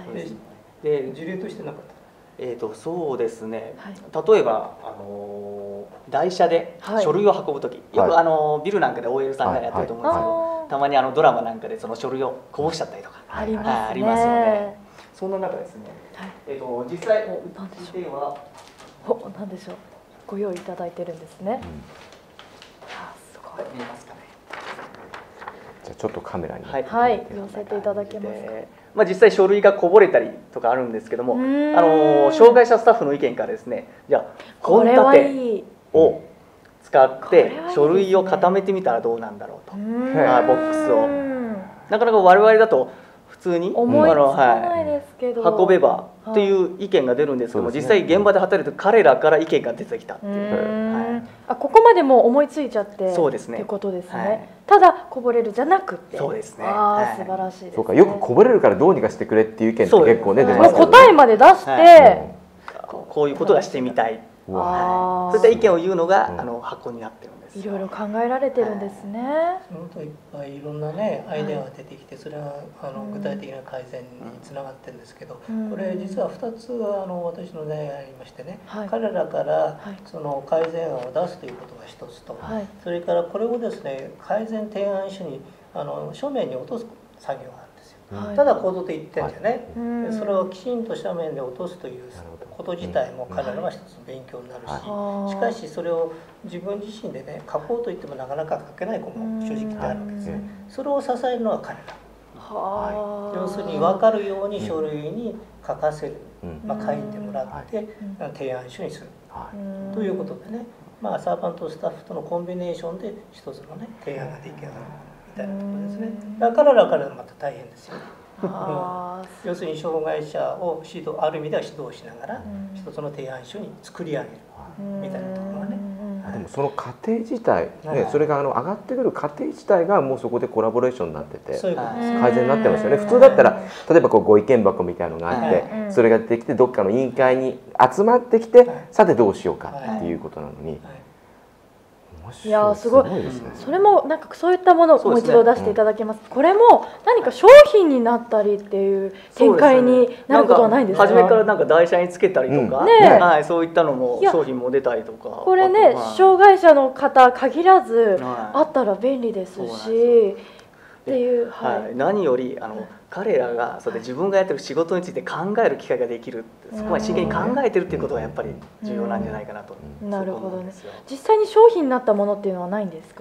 で事例としてなかったえーとそうですね、はい、例えば、あのー、台車で書類を運ぶとき、はい、よく、あのー、ビルなんかで オーエル さんがやってると思うんですけど、はいはい、たまにあのドラマなんかでその書類をこぼしちゃったりとか、 ありますね。 ありますよね。そんな中ですね、はい、えーと実際のうちではお何でしょう、ご用意いただいてるんですね。うん、 あすごい見えますかね。 じゃあちょっとカメラにはい、はい、寄せていただけますか。 まあ、実際書類がこぼれたりとかあるんですけども、あの障害者スタッフの意見からですね、じゃあコンタテを使って書類を固めてみたらどうなんだろうと、ボックスをなかなか我々だと普通に思いつかないですけど運べばっていう意見が出るんですけども、実際現場で働いてる彼らから意見が出てきたっていう、 はい、あここまでもう思いついちゃってそうですねってことですね、はい、ただこぼれるじゃなくて、 そうですね、 あ素晴らしいですね。 そうか、よくこぼれるからどうにかしてくれっていう意見って結構ね出ますけど、答えまで出して、はい、 こういうことがしてみたい、はい、そういった意見を言うのが、うん、あの箱になってるんです。 いろいろ考えられてるんですね。 そのといっぱいいろんなねアイデアが出てきて、それがあの具体的な改善につながってるんですけど、うん、これ実はふたつあの私の悩みがありましてね、はい、彼らからその改善案を出すということが一つと、はい、それからこれをですね改善提案書にあの書面に落とす作業があるんですよ。はい、ただ行動で言ってるんですよね、はい、それをきちんとした面で落とすということ自体も彼らは一つの勉強になるし、はい、しかしそれを自分自身でね書こうと言ってもなかなか書けない子も正直あるわけですね。それを支えるのは彼ら、はい、要するに分かるように書類に書かせる、まあ、書いてもらって提案書にする、はい、ということでね、まあ、サーバントスタッフとのコンビネーションで一つのね提案が出来上がるみたいなところですね。だから彼らからまた大変ですよね。要するに障害者を指導、ある意味では指導しながら一つの提案書に作り上げるみたいなところがね。 でもその過程自体、ね、それがあの上がってくる過程自体がもうそこでコラボレーションになってて改善になってますよね。普通だったら例えばこうご意見箱みたいなのがあって、それが出てきてどっかの委員会に集まってきて、さてどうしようかっていうことなのに。 いやすごい、それもなんかそういったものをもう一度出していただけます。これも何か商品になったりっていう展開になることはないんですか？ 初めからなんか台車につけたりとか、はい、そういったのも商品も出たりとか。 これね、障害者の方限らずあったら便利ですし。っていう、 はい、何よりあの彼らがそれで自分がやってる仕事について考える機会ができる、そこまで真剣に考えてるっていうことがやっぱり重要なんじゃないかなと。 なるほどね。実際に商品になったものっていうのはないんですか？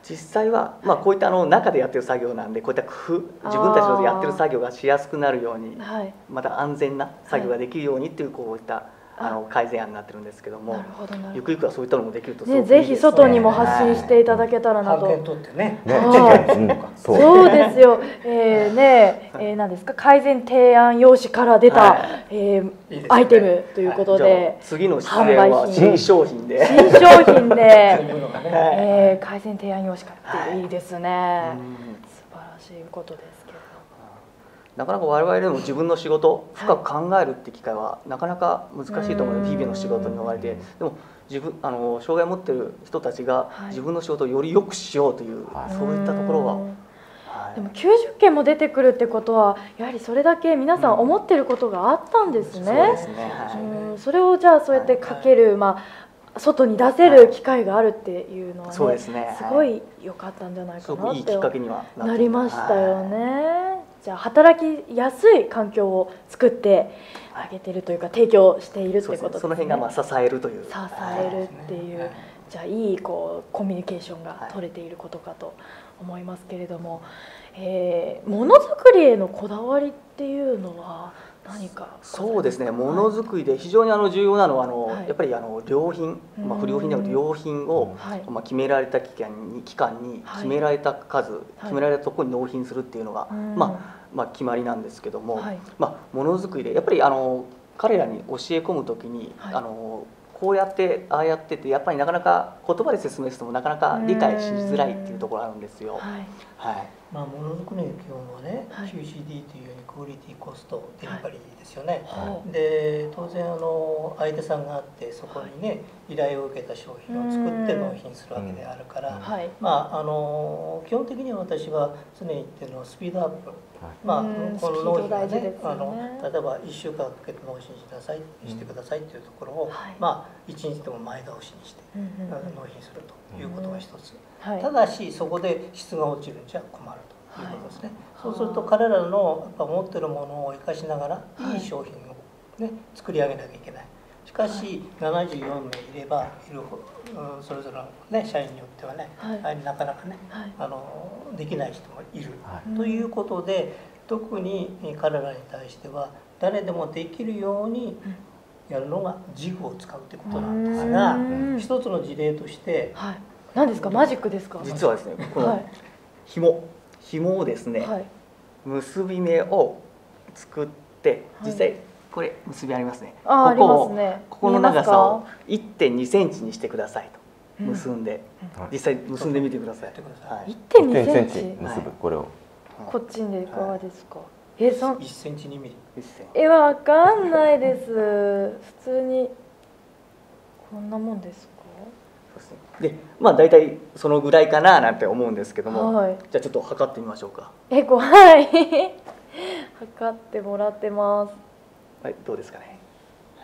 実際は、まあ、こういったあの中でやってる作業なんでこういった工夫自分たちのやってる作業がしやすくなるように、はい、また安全な作業ができるようにっていうこういったあの改善案になってるんですけども、ゆくゆくはそういったのもできるとすごくいいですね。 ぜひ外にも発信していただけたらなと。 ね、 そうですよ。えー、ね、えー、何ですか、改善提案用紙から出た、はい、えー、いいね、アイテムということで、はい、 次の出演は新商品で、 新商品で、えー、改善提案用紙からっていいですね。はい、素晴らしいことです。 なかなか我々でも自分の仕事深く考えるって機会はなかなか難しいと思うので、日々の仕事に追われて、でも自分あの障害を持っている人たちが自分の仕事をより良くしようという、はい、そういったところは、 はい、でもきゅうじゅっけんも出てくるってことはやはりそれだけ皆さん思ってることがあったんですね。そうですね、はい、それをじゃあそうやって書ける、はい、まあ外に出せる機会があるっていうのは、ね、 そうですね、 すごい良かったんじゃないかなっていいきっかけにはなりましたよね。はい、じゃあ働きやすい環境を作ってあげてるというか提供しているってことですね。 その辺がまあ支えるという、 支えるっていう、はい、じゃあいいこうコミュニケーションが取れていることかと思いますけれども、えー、ものづくりへのこだわりっていうのは何か。 そうですね、ものづくりで非常にあの重要なのはあの、はい、やっぱりあの良品、まあ、不良品ではなく良品を、はい、まあ、決められた期間に期間に決められた数、はい、決められたところに納品するっていうのが、はい、まあまあ、決まりなんですけども、はい、まあ、ものづくりでやっぱりあの彼らに教え込むときに、はい、あのこうやってああやっててやっぱりなかなか言葉で説明してもなかなか理解しづらいっていうところあるんですよ。はい、 はい、まあ、ものづくりの基本はね、はい、キューシーディー というようにクオリティコストデリバリーですよね。はい、で当然あの相手さんがあってそこにね依頼を受けた商品を作って納品するわけであるから、はい、まああの基本的には私は常に言ってるのはスピードアップ。まあ、この納品がね、あの例えばいっしゅうかんかけて納品しなさいしてくださいっていうところを、はい、まあいちにちでも前倒しにして、うん、納品するということが一つ、うん、はい、ただしそこで質が落ちるんじゃ困るということですね。はい、そうすると彼らのやっぱ持ってるものを生かしながらいい商品を、ね、作り上げなきゃいけない。しかしななじゅうよんめいいればいるほどそれぞれの、ね、社員によってはね、はい、なかなかね、はい、あのできない人もいる、はい、ということで特に彼らに対しては誰でもできるようにやるのがジグを使うということなんですが、一つの事例として、 はい、何ですか、マジックですか。 実はですね、この紐紐をですね、はい、結び目を作って実際、はい、これ結びありますね。 あここを、ね、 ここの長さを いってんにセンチにしてくださいと結んで、うん、実際結んでみてください。 はい、いってんにセンチ結ぶこれを。 こっちでいかがですか。はい、えそいっセンチにミリ。 えわかんないです。普通にこんなもんですか。 でまあ大体そのぐらいかななんて思うんですけども、はい、じゃあちょっと測ってみましょうか。 え怖い測ってもらってます。 はい、どうですかね。はい、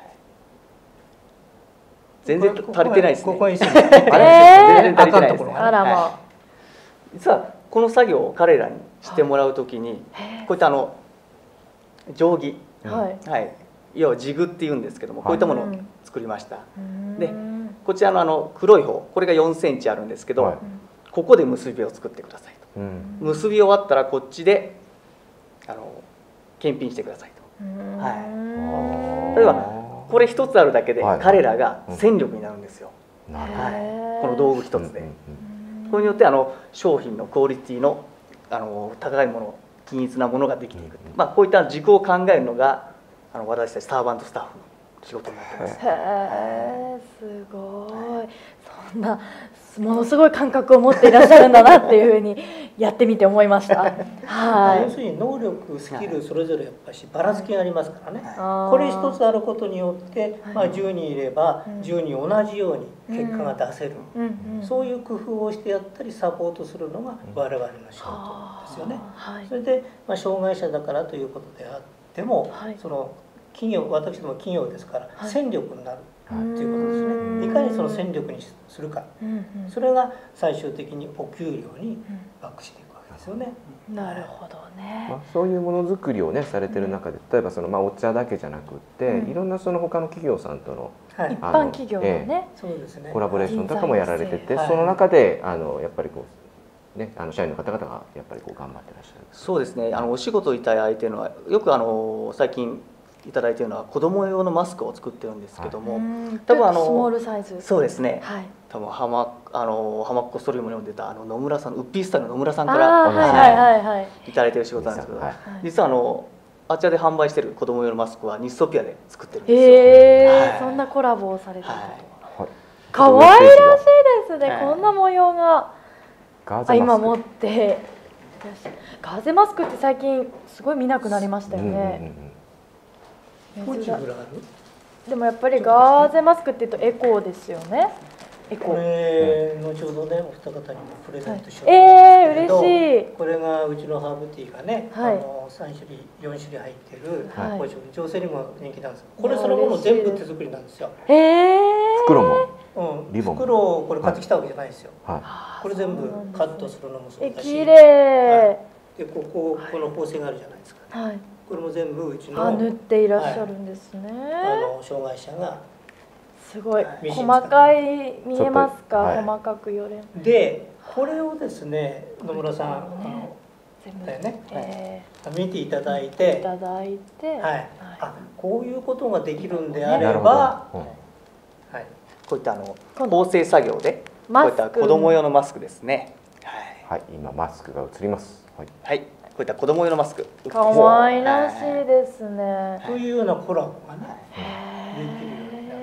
全然足りてないですね。 ここに、えー、 全然足りてないですね。 あらまあ、はい、 実はこの作業を彼らにしてもらうときに、こういったあの定規、はいはい、要はジグっていうんですけども、こういったものを作りました。でこちらのあの黒い方、これがよんセンチあるんですけど、はい、ここで結びを作ってくださいと、うん、結び終わったらこっちであの検品してくださいと、はい、例えばこれ一つあるだけで彼らが戦力になるんですよ、はいはい、この道具一つで、うんうん、これによってあの商品のクオリティのあの高いもの、均一なものができていく、まあ、こういった軸を考えるのがあの私たちサーバントスタッフの仕事になってます。へえ、すごい。そんなものすごい感覚を持っていらっしゃるんだなっていうふうにやってみて思いました。はい。 要するに能力、スキルそれぞれやっぱりばらつきがありますからね。はい、これ一つあることによって、まあじゅうにんいればじゅうにん同じように結果が出せる。そういう工夫をしてやったりサポートするのが我々の仕事ですよね。はい、それでまあ障害者だからということであっても、はい、その企業、私ども企業ですから、はい、戦力になるということですね。いかにその戦力にするか、うんうん、それが最終的にお給料にバックしていくわけですよね。 なるほどね。 まあ、そういうものづくりをねされてる中で、例えばそのまあお茶だけじゃなくって、うん、いろんなその他の企業さんとの、 はい、一般企業のね、 ええ、そうですね、コラボレーションとかもやられてて、はい、その中であのやっぱりこうね、あの社員の方々がやっぱりこう頑張ってらっしゃる。 そうですね。あのお仕事いただいているのはよくあの最近いただいているのは子供用のマスクを作ってるんですけども、はい、 多分あのスモールサイズ。 そうですね。 はい。 多分ハマあのハマっ子ストリームに読んでたあの野村さん、ウッピースタイルの野村さんからはいはいはいはいいただいている仕事なんですけど、はい、実はあのあちらで販売している子供用のマスクはニストピアで作ってるんですよ。 へえ、はい、そんなコラボをされてると。可愛らしいですね。こんな模様が。あ、今持って。ガーゼマスクって最近すごい見なくなりましたよね。でもやっぱりガーゼマスクっていうとエコーですよね。エコー。 これ後ほどねお二方にもプレゼントしようと思うんですけど、 えー、嬉しい。 これがうちのハーブティーがね、はい、あの三種類四種類入ってるポジション、女性にも人気なんです。これそのもの全部手作りなんですよ。 ええー。 袋も。 うん、袋をこれ買ってきたわけじゃないですよ。はい、これ全部カットするのもそうだし。 綺麗。 でこここの縫製があるじゃないですか。はい。これも全部うちの。 あ、塗っていらっしゃるんですね。 あの障害者が。 すごい細かい見えますか、はい、細かくよれでこれをですね野村さん、ね、だよね、えー、見ていただいていただいて、はいはい、あこういうことができるんであれば、 うん、はい、こういったあの縫製作業でこういった子供用のマスクですね。 はい、はい、今マスクが映ります。はい、 はい、こういった子供用のマスク可愛らしいですね、はい、 というようなコラボがね、はい、できるようになって、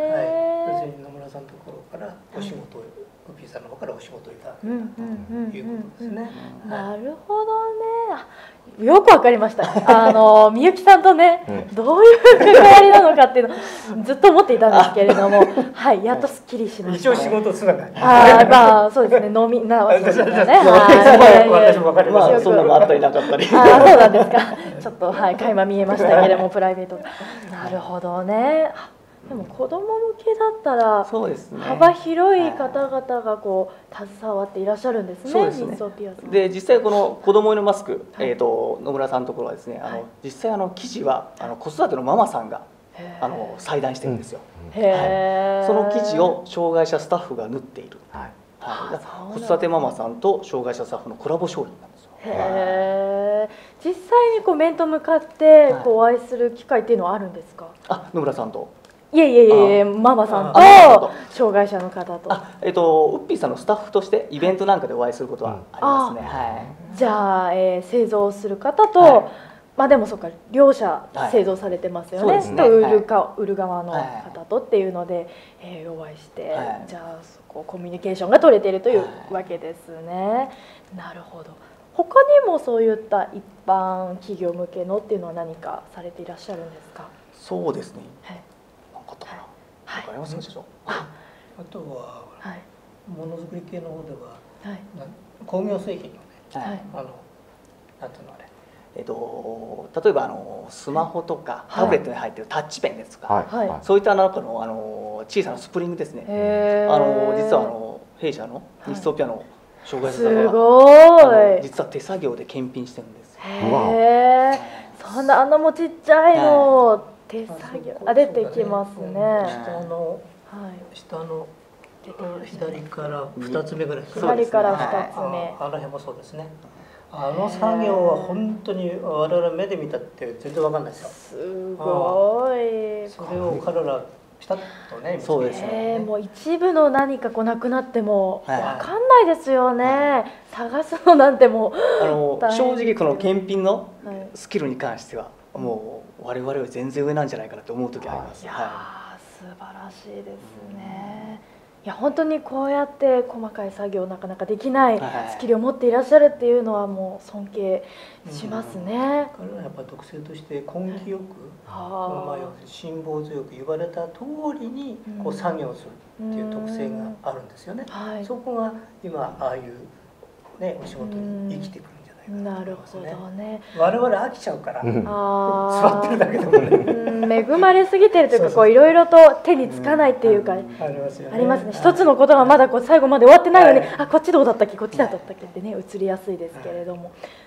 はい、要するに野村さんのところからお仕事を、はい、ウピーさんの方からお仕事をいただくということですね。 なるほどね。よくわかりました。あのみゆきさんとね、うん、どういう関わりなのかっていうのをずっと思っていたんですけれども、はい、やっとすっきりしました。 一応仕事つながり。 ああ、まあそうですね。飲みな私ですね。 私もわかります。 まあそんなのあったりなかったり。 ああ、そうなんですか。ちょっとはい垣間見えましたけれどもプライベート。なるほどね。でも子供向けだったら幅広い方々がこう携わっていらっしゃるんですね。そうですね。 で実際この子供用のマスク、えっと野村さんのところはですね、あの実際あの生地はあの子育てのママさんがあの裁断してるんですよ。はい。その生地を障害者スタッフが縫っている。はい。はい。子育てママさんと障害者スタッフのコラボ商品なんですよ。 へえ。実際にこう面と向かってこうお会いする機会っていうのはあるんですか。 あ、野村さんと。 いえいえいえ、ママさんと障害者の方と。 あ、えっとウッピーさんのスタッフとしてイベントなんかでお会いすることはありますね。はい。 じゃあ、えー、製造する方と、はい、まあでもそうか両者製造されてますよね。はい、と売るか、はい、売る側の方とっていうので、えー、お会いして、はい、じゃあそこコミュニケーションが取れているというわけですね。なるほど。他にもそういった一般企業向けのっていうのは何かされていらっしゃるんですか。 そうですね。はい、わかりますでしょう。 あとは、はい、ものづくり系の方では、はい、工業製品のね、はい、あのなんていうのあれ、 えっと例えばあのスマホとかタブレットに入ってるタッチペンですとか、はい、そういった中のあの小さなスプリングですね。あの実はあの弊社のニストピアの障害者さんが、すごい実は手作業で検品してるんです。 へえ。そんなあのもちっちゃいの。はい、手作業あ出てきますね。 下の、はい、下の左から二つ目ぐらい。 左から二つ目。 あの辺もそうですね。あの作業は本当に我々目で見たって全然わかんないですよ。 すごい。 それを彼らピタッとね。 そうですね。 もう一部の何かこうなくなってもわかんないですよね。探すのなんてもう。 あの正直この検品のスキルに関してはもう。我々より全然上なんじゃないかなと思う時あります。 いや、はい、素晴らしいですね。いや本当にこうやって細かい作業なかなかできないスキルを持っていらっしゃるっていうのはもう尊敬しますね。 彼はやっぱり特性として根気よく、まあ辛抱強く言われた通りにこう作業するっていう特性があるんですよね。はい、そこが今ああいうねお仕事に生きてくる。 なるほどね。 我々飽きちゃうから座ってるだけでもね。恵まれすぎてるというかこういろいろと手につかないっていうかありますね。一つのことがまだこう最後まで終わってないのに、あこっちどうだったっけこっちだったっけってね移りやすいですけれども、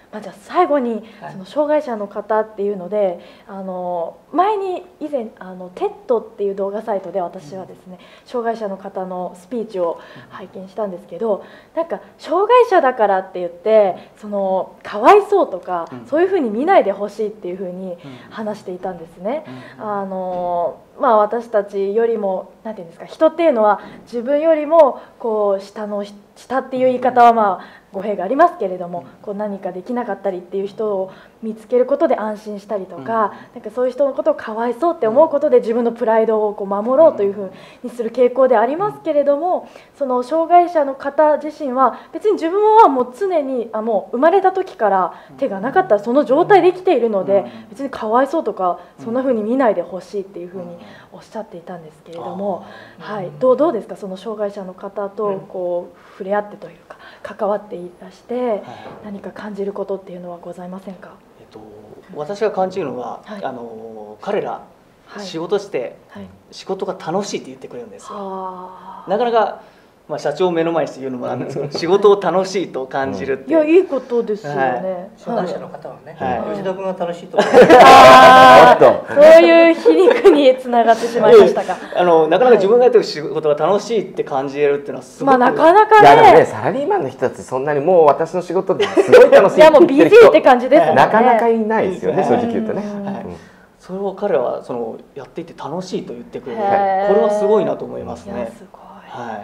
まあ、じゃあ最後にその障害者の方っていうので、あの前に以前あの テッド っていう動画サイトで私はですね障害者の方のスピーチを拝見したんですけど、なんか障害者だからって言ってそのかわいそうとかそういうふうに見ないでほしいっていうふうに話していたんですね。あのまあ、私たちよりもなんていうんですか、人っていうのは自分よりもこう下の下っていう言い方はまあ語弊がありますけれども、こう何かできなかったりっていう人を見つけることで安心したりとか、なんかそういう人のことをかわいそうって思うことで自分のプライドをこう守ろうというふうにする傾向でありますけれども、その障害者の方自身は別に自分はもう常にあもう生まれた時から手がなかったらその状態で生きているので、別にかわいそうとかそんなふうに見ないでほしいっていうふうにおっしゃっていたんですけれども、はい、どうどうですか、その障害者の方とこう触れ合ってというか関わっていらして何か感じることっていうのはございませんか？ えっと、私が感じるのは、はい、あの彼ら、はい、仕事して、はい、仕事が楽しいって言ってくれるんですよ。なかなか、まあ、社長を目の前にして言うのもなんですけど仕事を楽しいと感じるって、 いやいいことですよね。はい、 障害者の方はね、 はい、 吉田君が楽しいと思う。 そういう皮肉につながってしまいましたか。 あのなかなか自分がやってる仕事が楽しいって感じれるっていうのはすごく、 まあなかなかね。 いやでもね、サラリーマンの人たちそんなにもう私の仕事ですごい楽しいっていやもう言ってる人ビジーって感じですもんね。 なかなかいないですよね、正直言うとね。 はい、それを彼はそのやっていて楽しいと言ってくれる、これはすごいなと思いますね。 いやすごい。 はい、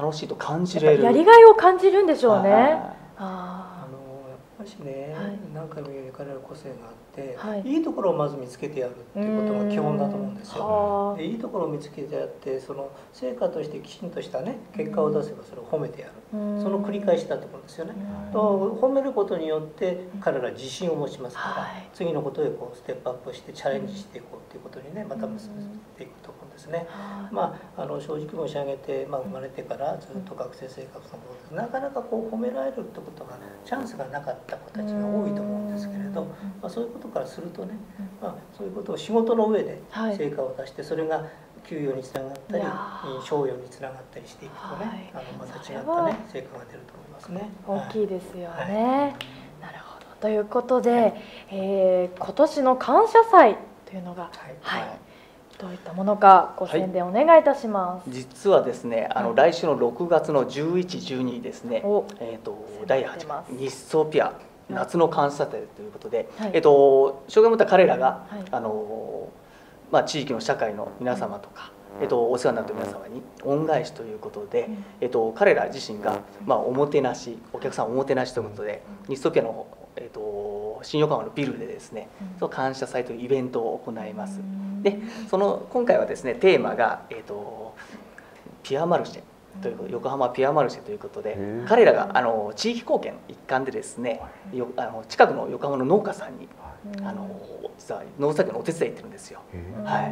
楽しいと感じれる。 やりがいを感じるんでしょうね。 あのやっぱりね、はい、何回も言うように彼らの個性があって、 はい、 いいところをまず見つけてやるっていうことが基本だと思うんですよ。でいいところを見つけてやって、その成果としてきちんとしたね結果を出せばそれを褒めてやる、その繰り返しだと思うんですよね。と褒めることによって彼ら自信を持ちますから、はい、次のことへこうステップアップしてチャレンジしていこうということにねまた結びていくと思うんですね。まあ、あの正直申し上げて、まあ、生まれてからずっと学生生活のことでなかなかこう褒められるってことがチャンスがなかった子たちが多いと思うんですけれど、まあ、そういうことからするとね、まあ、そういうことを仕事の上で成果を出して、それが給与につながったり賞与につながったりしていくとね、あのまた違ったね成果が出ると思いますね。 大きいですよね。はい、なるほど。ということで、はい、えー、今年の感謝祭というのが、はい、はい、どういったものかご宣伝お願いいたします。 はい、実はですね、あの来週のろくがつのじゅういち、じゅうににですね、えっとだいはちかい日ソピア夏の感謝祭ということで、はい、えっと障害を持った彼らが、はい、あのまあ地域の社会の皆様とか、えっとお世話になっている皆様に恩返しということで、うん、えっと彼ら自身がまあおもてなし、お客さんおもてなしということで、日ソピアのえっと新横浜のビルでですね、うん、その感謝祭というイベントを行います。で、その今回はですねテーマがえっとピアマルシェということで、横浜ピアマルシェということで、彼らがあの地域貢献一環でですね、よあの近くの横浜の農家さんにあの実は農作業のお手伝い行ってるんですよ。はい、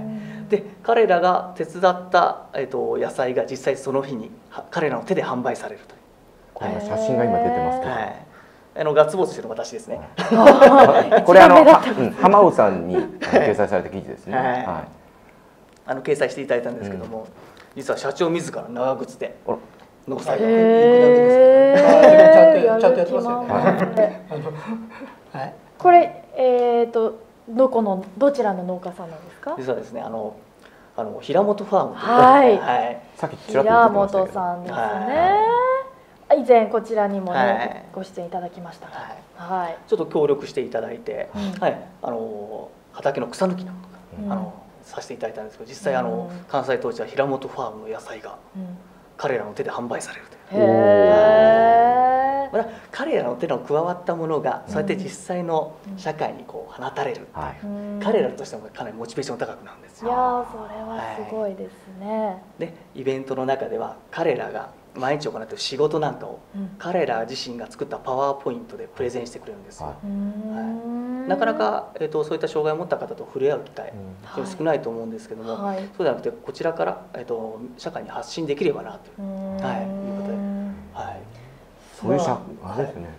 で彼らが手伝った、えっと、野菜が実際その日に彼らの手で販売されるという。 これ写真が今出てますけど、はい、 あのガッツポーズしてる私ですね。 これあの浜尾さんに掲載された記事ですね。はい、 あの掲載していただいたんですけども、うん、実は社長自ら長靴で農作業行くだけですから、ちゃんとやってますよね。 はい、これえっとどこのどちらの農家さんなんですか？ 実はですね、あのあの平本ファームという、 はい、 はい、 さっきちらっと言ってましたけど、 平本さんですね。以前こちらにもね、はい、ご出演いただきました。はい、はい、 ちょっと協力していただいて、うん、はい、あの畑の草抜きなんとか、うん、あのさせていただいたんですけど、実際あの、うん、関西当地は平本ファームの野菜が、うん、彼らの手で販売されるという。へー、まだ彼らの手の加わったものがそうやって実際の社会にこう放たれる、うん、彼らとしてもかなりモチベーション高くなるんですよ。 いやー、それはすごいですね。はい、 でイベントの中では彼らが毎日行っている仕事なんかを、うん、彼ら自身が作ったパワーポイントでプレゼンしてくれるんですよ。はい、なかなか、えーと、そういった障害を持った方と触れ合う機会、うん、少ないと思うんですけども、はい、そうじゃなくてこちらから、えーと、社会に発信できればなという、はい、いうことで、はい、 そういう社、あれですね、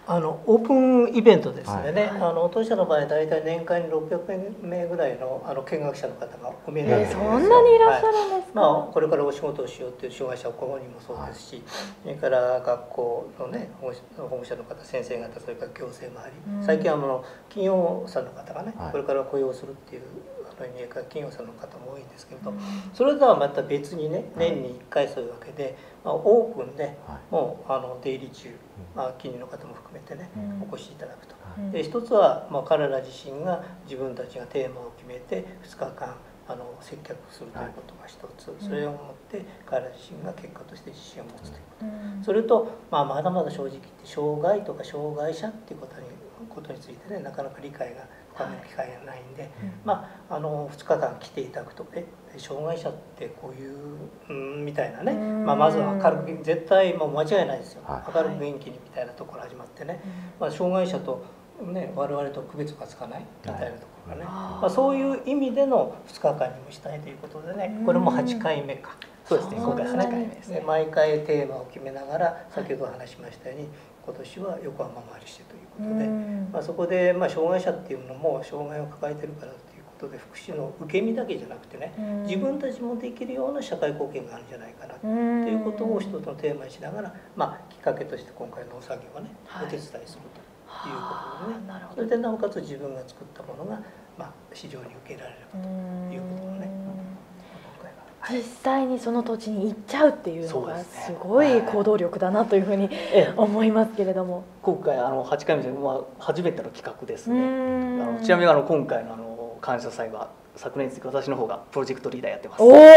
あのオープンイベントですね、はい、あの当社の場合大体年間にろっぴゃくめいぐらいのあの見学者の方がお見えになるんです。 そんなにいらっしゃるんですか。 はい、まあ、これからお仕事をしようという障害者ご本人もそうですし、はい、それから学校のね保護者の方、先生方、それから行政周り、うん、最近あの企業さんの方がね、はい、これから雇用するっていうあの意味合いから企業さんの方も多いんですけれど、うん、それとはまた別にね、年にいっかいそういうわけで、まあ、オープンで、はい、もうあの出入り中、まあ、近隣の方も含めてね、うん、お越しいただくと。で一つは、まあ、彼ら自身が自分たちがテーマを決めてふつかかんあの接客するということが一つ、はい、それをもって彼ら自身が結果として自信を持つということ、うん、それと、まあ、まだまだ正直言って障害とか障害者っていうことにことについてねなかなか理解が深める機会がないんで、はい、まあ、あのふつかかん来ていただくとえ障害者ってこういう、うん、みたいなね、まあ、まずは明るく絶対もう間違いないですよ、はい、明るく元気にみたいなところ始まってね、まあ、障害者とね、我々と区別がつかないみたいなところがね、はい、まあ、そういう意味でのふつかかんにもしたいということでね、これもはちかいめか、そうですね、今回はちかいめですね。毎回テーマを決めながら、先ほど話しましたように今年は横浜回りしてということで、まあ、そこでまあ障害者っていうのも障害を抱えてるからということで福祉の受け身だけじゃなくてね、自分たちもできるような社会貢献があるんじゃないかなということを一つのテーマにしながら、まあ、きっかけとして今回のお作業をね、お手伝いすると。いうことでね、それでなおかつ自分が作ったものが、まあ、市場に受けられるということをね、 実際にその土地に行っちゃうっていうのがすごい行動力だなというふうに思いますけれども、 今回あのはちかいめで、まあ、初めての企画ですね。あのちなみにあの今回のあの感謝祭は昨年につき私の方がプロジェクトリーダーやってます。おお、はい、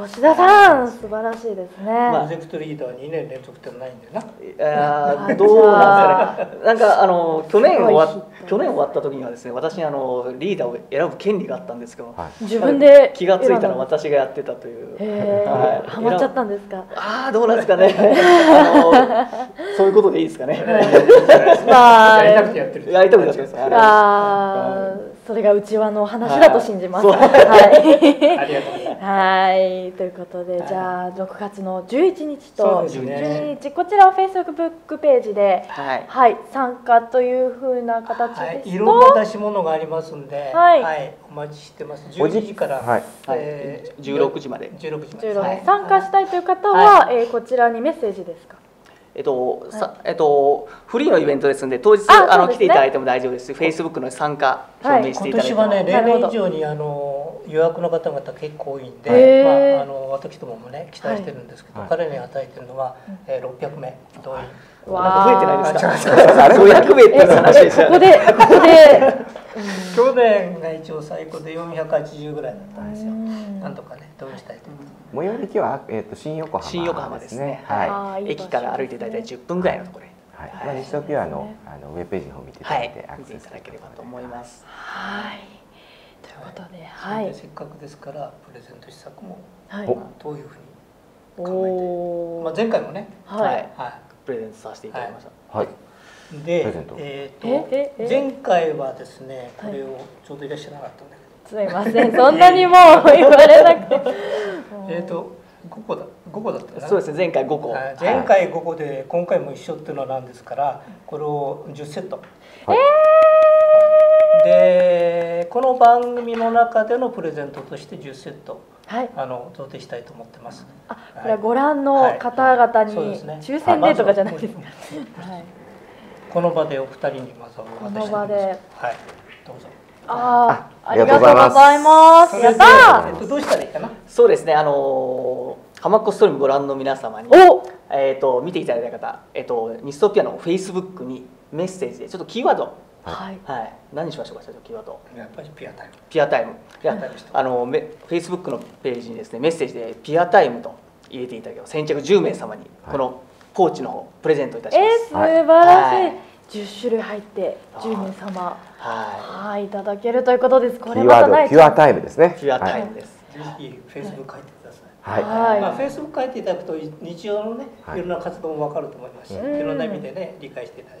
吉田さん、素晴らしいですね。 まあ、プロジェクトリーダーはにねん連続ってないんだよな。 えー、どうなんですかね。なんかあの去年終わ去年終わった時にはですね、私にあのリーダーを選ぶ権利があったんですけど、はい、 自分で気がついたのは私がやってたという。 はい、ハマっちゃったんですか。 ああ、どうなんですかね。あのそういうことでいいですかね。 まあ、やりたくてやってる。 やりたくてやってます。 ああ。それが内輪の話だと信じます。はい。ありがとうございます。はい、ということで、じゃあろくがつのじゅういちにちとじゅうににち、こちらはフェイスブックページで、はい、はい、参加というふうな形ですと、はい、 いろんな出し物がありますんで、はい、はい、お待ちしてます。じゅうにじから、はい、 えー、じゅうろくじまで。 じゅうろくじまで。 はい、参加したいという方は、はい、えー、こちらにメッセージですか。 えっと、はい、さえっと、フリーのイベントですので当日ああの、ね、来ていただいても大丈夫ですし、フェイスブックの参加表明していただいても、 はい、今年はね例年以上にあの予約の方々結構多いんで、まあ、あの私どももね期待してるんですけど、はい、彼に与えてるのは、えー、ろっぴゃくめい動員。 なんか増えてないですか。ごひゃくめいって話でした。 ここでここで去年が一応最高でよんひゃくはちじゅうぐらいだったんですよ。なんとかね動員したいと思います。 最寄り駅は、えー、と新横浜、 新横浜ですね。はい。駅から歩いて大体じゅっぷんぐらいのところで。はい。まあ、西東京のあのウェブページの方を見ていただいて、 アクセスいただければと思います。 はい。ということで、はい。 せっかくですからプレゼント施策もどういうふうに考えて、まあ前回もね、 はいはいプレゼントさせていただきました。 はい。 で、えっと前回はですね、これをちょうどいらっしゃらなかったんだけど。 すみません、そんなにも言われなくて。 えっとごこだごこだったな。 そうですね、前回ごこ。 前回ごこで今回も一緒っていうのなんですから、これをじゅっセット。でこの番組の中でのプレゼントとしてじゅっセット、はい、あの贈呈したいと思ってます。 あ、これはご覧の方々に抽選でとかじゃないですか。はい。 この場でお二人にまずはお渡しします。はい、どうぞ。 ああ、ありがとうございます。やったー。 えっとどうしたらいいかな。 そうですね、あのハマッコストリームご覧の皆様に、えっと見ていただいた方、えっとニストピアのフェイスブックにメッセージでちょっとキーワード、はいはい、何にしましょうか、社長キーワード。 やっぱりピアタイム。 ピアタイム。いや、あのフェイスブックのページにですねメッセージでピアタイムと入れていただければ先着じゅうめい様にこのポーチの方プレゼントいたします。 えー、素晴らしい。じゅっしゅるい入ってじゅうめい様はいいただけるということです。これまたないピュアタイムですね。 ピュアタイムです。 ぜひフェイスブック書いてください。はい。まあフェイスブック書いていただくと日常のねいろんな活動もわかると思いますし、いろんな意味でね理解していただいて、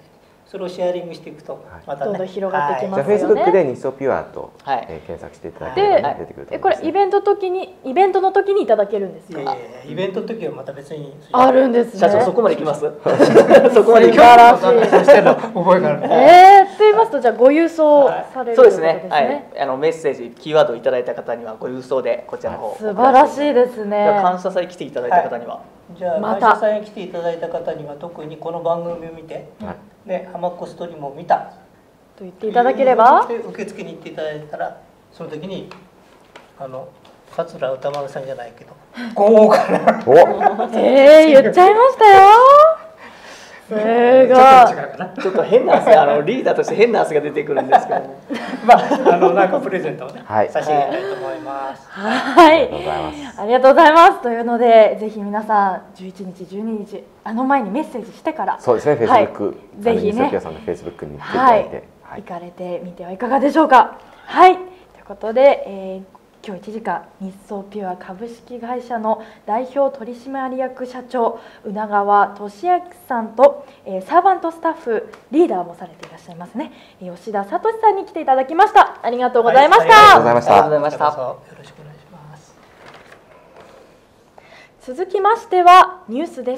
それをシェアリングしていくとまた、ね、 どんどん広がってきますよね。 じゃあ Facebook でニソピュアと、はい、えー、検索していただければ出てくると思います、ね。 これイベント時にイベントの時にいただけるんですか？ イベントの時はまた別にあるんですね。 社長そこまで行きます？ そこまで行きます。 そうしてるの覚えがある。 えー、と言いますとじゃあご郵送される、 そうですね。はい。あのメッセージキーワードをいただいた方にはご郵送でこちらの方。 素晴らしいですね。 感謝祭来ていただいた方には。 じゃあ感謝祭に来ていただいた方には特にこの番組を見て、ね、ハマッコストリームを見たと言っていただければ、 受付に行っていただいたらその時にあの桂歌丸さんじゃないけど豪華なえー、言っちゃいましたよ。すごい。 ちょっと変な汗、あのリーダーとして変な汗が出てくるんですけどもまああのなんかプレゼントをね、はい、差し上げたいと思います。 はい、ありがとうございます。というのでぜひ皆さんじゅういちにちじゅうににちあの前にメッセージしてからそうですね、フェイスブック、 ぜひね、 ニソピアさんのフェイスブックに行っていただいて、 はい、行かれてみてはいかがでしょうか。はい、ということで、えー今日いちじかん日総ピュア株式会社の代表取締役社長宇奈川俊明さんと、えー、サーバントスタッフリーダーもされていらっしゃいますね吉田聡さんに来ていただきました。ありがとうございました。 はい、ありがとうございました。 ありがとうございました。 よろしくお願いします。 続きましてはニュースです。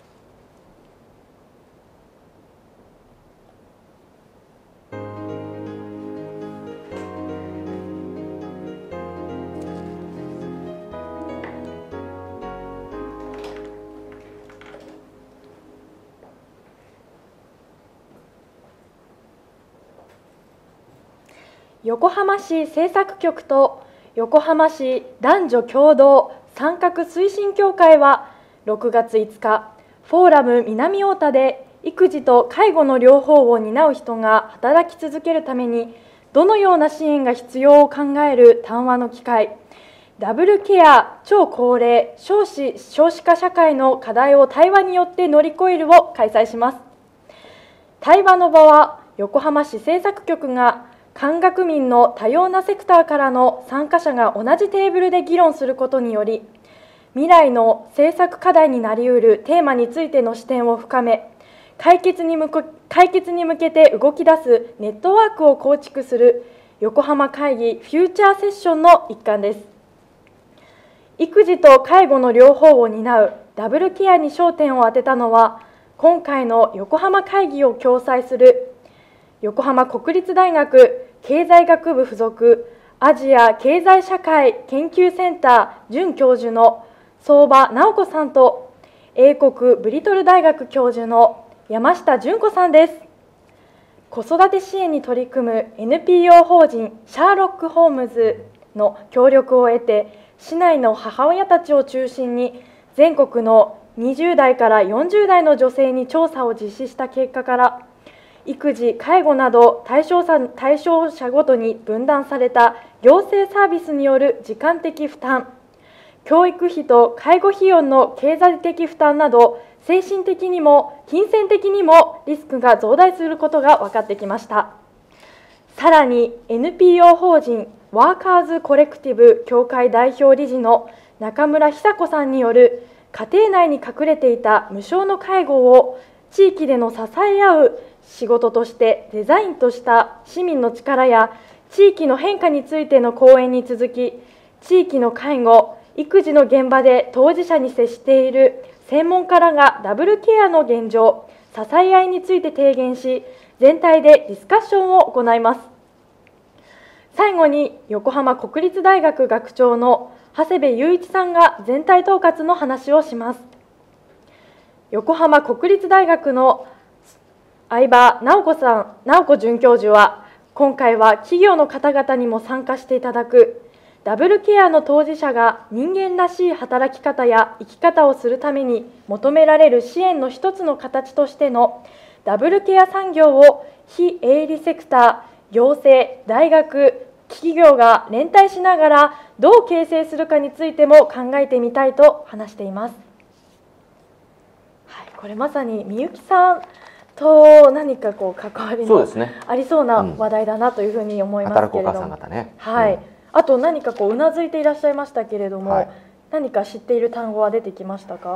横浜市政策局と横浜市男女共同参画推進協会はろくがついつかフォーラム南太田で育児と介護の両方を担う人が働き続けるためにどのような支援が必要を考える談話の機会、ダブルケア、超高齢、少子少子化社会の課題を対話によって乗り越えるを開催します。対話の場は横浜市政策局が官学民の多様なセクターからの参加者が同じテーブルで議論することにより、未来の政策課題になりうるテーマについての視点を深め、解決に向け、解決に向けて動き出すネットワークを構築する横浜会議フューチャーセッションの一環です。育児と介護の両方を担うダブルケアに焦点を当てたのは、今回の横浜会議を共催する横浜国立大学経済学部附属アジア経済社会研究センター准教授の相場直子さんと英国ブリトル大学教授の山下純子さんです。子育て支援に取り組む エヌピーオー 法人シャーロック・ホームズの協力を得て、市内の母親たちを中心に全国のにじゅうだいからよんじゅうだいの女性に調査を実施した結果から、育児・介護など対象者、対象者ごとに分断された行政サービスによる時間的負担、教育費と介護費用の経済的負担など、精神的にも金銭的にもリスクが増大することが分かってきました。さらに エヌピーオー 法人ワーカーズコレクティブ協会代表理事の中村久子さんによる家庭内に隠れていた無償の介護を地域での支え合う仕事としてデザインとした市民の力や地域の変化についての講演に続き、地域の介護・育児の現場で当事者に接している専門家らがダブルケアの現状、支え合いについて提言し、全体でディスカッションを行います。最後に横浜国立大学学長の長谷部雄一さんが全体統括の話をします。横浜国立大学の相葉直子さん、直子准教授は、今回は企業の方々にも参加していただくダブルケアの当事者が人間らしい働き方や生き方をするために求められる支援の一つの形としてのダブルケア産業を非営利セクター、行政、大学、企業が連帯しながらどう形成するかについても考えてみたいと話しています。はい、これまさにみゆきさんと何かこう関わりのありそうな話題だなというふうに思いますけれども、はい。あと何かこううなずいていらっしゃいましたけれども、はい、何か知っている単語は出てきましたか？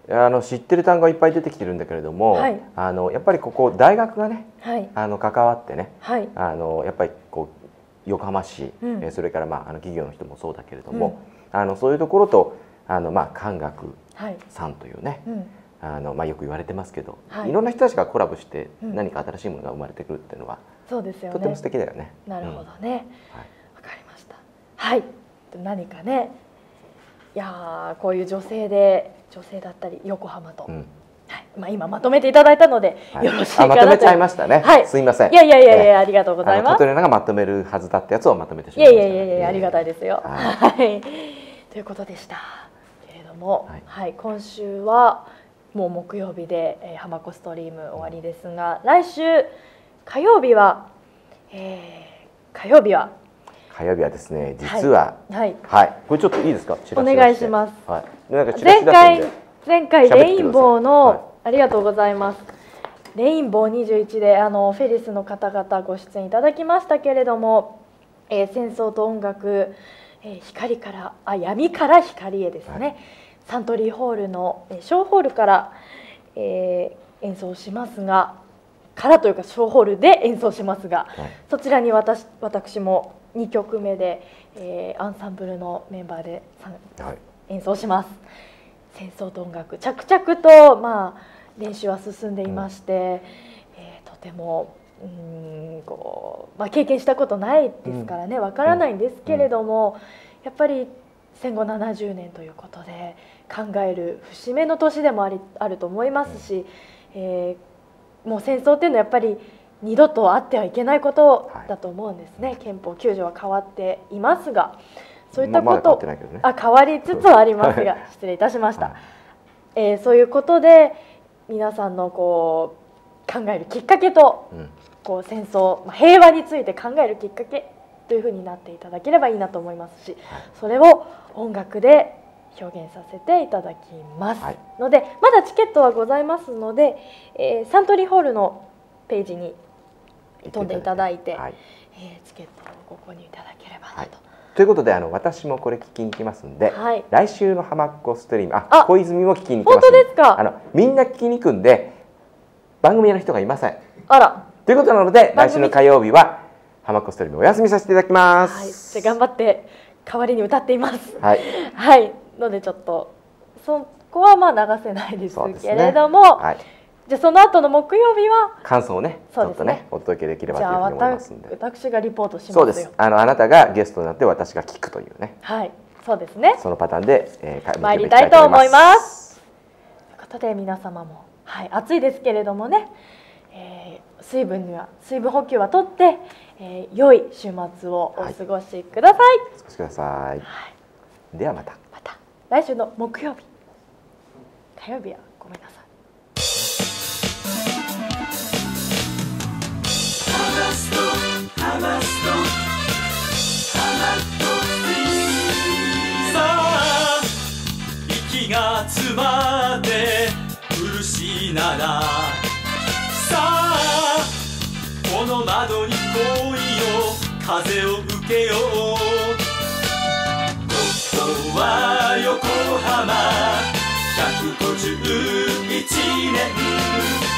あの知ってる単語がいっぱい出てきてるんだけれども、はい、あのやっぱりここ大学がね、はい、あの関わってね、はい、あのやっぱりこう横浜市、うん、それからまああの企業の人もそうだけれども、うん、あのそういうところとあのまあ漢学さんというね、はい、うん、あのまあよく言われてますけど、はい、いろんな人たちがコラボして何か新しいものが生まれてくるっていうのは、うん、そうですよね、とても素敵だよね。 なるほどね。わ、うん、はい、かりました。はい。何かね、いやこういう女性で女性だったり横浜と、うん、はい、まあ今まとめていただいたので、はい、よろしいかなと。 まとめちゃいましたね。はい、すいません。 いやいやいやいや、ありがとうございます。 カトリーナがまとめるはずだったやつをまとめてしまいました。 いやいやいやいや、ありがたいですよ。はい、はい、ということでしたけれども、はい、はい、今週はもう木曜日で、えー、ハマコストリーム終わりですが、来週火曜日は、えー、火曜日は火曜日はですね、実は、はい、はい、これちょっといいですか、 お願いします。 はい、 なんか前回前回レインボーの、はい、ありがとうございます。レインボーにじゅういちであのフェリスの方々ご出演いただきましたけれども、えー、戦争と音楽、えー、光からあ闇から光へですね、はい、サントリーホールの、えー、ショーホールから、えー、演奏しますが、からというかショーホールで演奏しますが、はい、そちらに私私もにきょくめで、えー、アンサンブルのメンバーで、はい、演奏します。戦争と音楽着々と、まあ、練習は進んでいまして、うん、えー、とてもうんこう、まあ、経験したことないですからね、わからないんですけれども、やっぱり戦後ななじゅうねんということで考える節目の年でもありあると思いますし、えー、もう戦争っていうのはやっぱり二度とあってはいけないことだと思うんですね。はい、憲法きゅうじょは変わっていますが、そういったこと、まあね、あ変わりつつはありますが、失礼いたしました。はい、えー、そういうことで皆さんのこう考えるきっかけと、うん、こう戦争、まあ、平和について考えるきっかけというふうになっていただければいいなと思いますし、はい、それを音楽で表現させていただきます、はい、のでまだチケットはございますので、えー、サントリーホールのページに飛んでいただいて、はい、えー、チケットをご購入いただければなと。はい、 ということであの私もこれ聞きに来ますんで、はい、来週のハマッコストリーム、あ、小泉も聞きに来ます。 本当ですか？ あのみんな聞きに行くんで番組の人がいません。 あら。 ということなので来週の火曜日はハマッコストリームお休みさせていただきます。 はい、じゃ頑張って代わりに歌っています。 はい。 はい。のでちょっとそこはまあ流せないですけれども。はい。じゃあその後の木曜日は感想をね、ちょっとねお届けできればというふうに思いますんで。 私がリポートしますよ。 そうです。あのあなたがゲストになって私が聞くというね。 はい、そうですね。 そのパターンで、えー、 参りたいと思います。ということで皆様も、はい、暑いですけれどもね、えー、水分には水分補給はとって、えー、良い週末をお過ごしください。はい、 お過ごしください。はい、ではまた。 また来週の木曜日、火曜日はごめんなさい。ハマストハマストハマットさあ息が詰まって苦しいならさあこの窓に恋を風を受けよう。ここは横浜ひゃくごじゅういちねん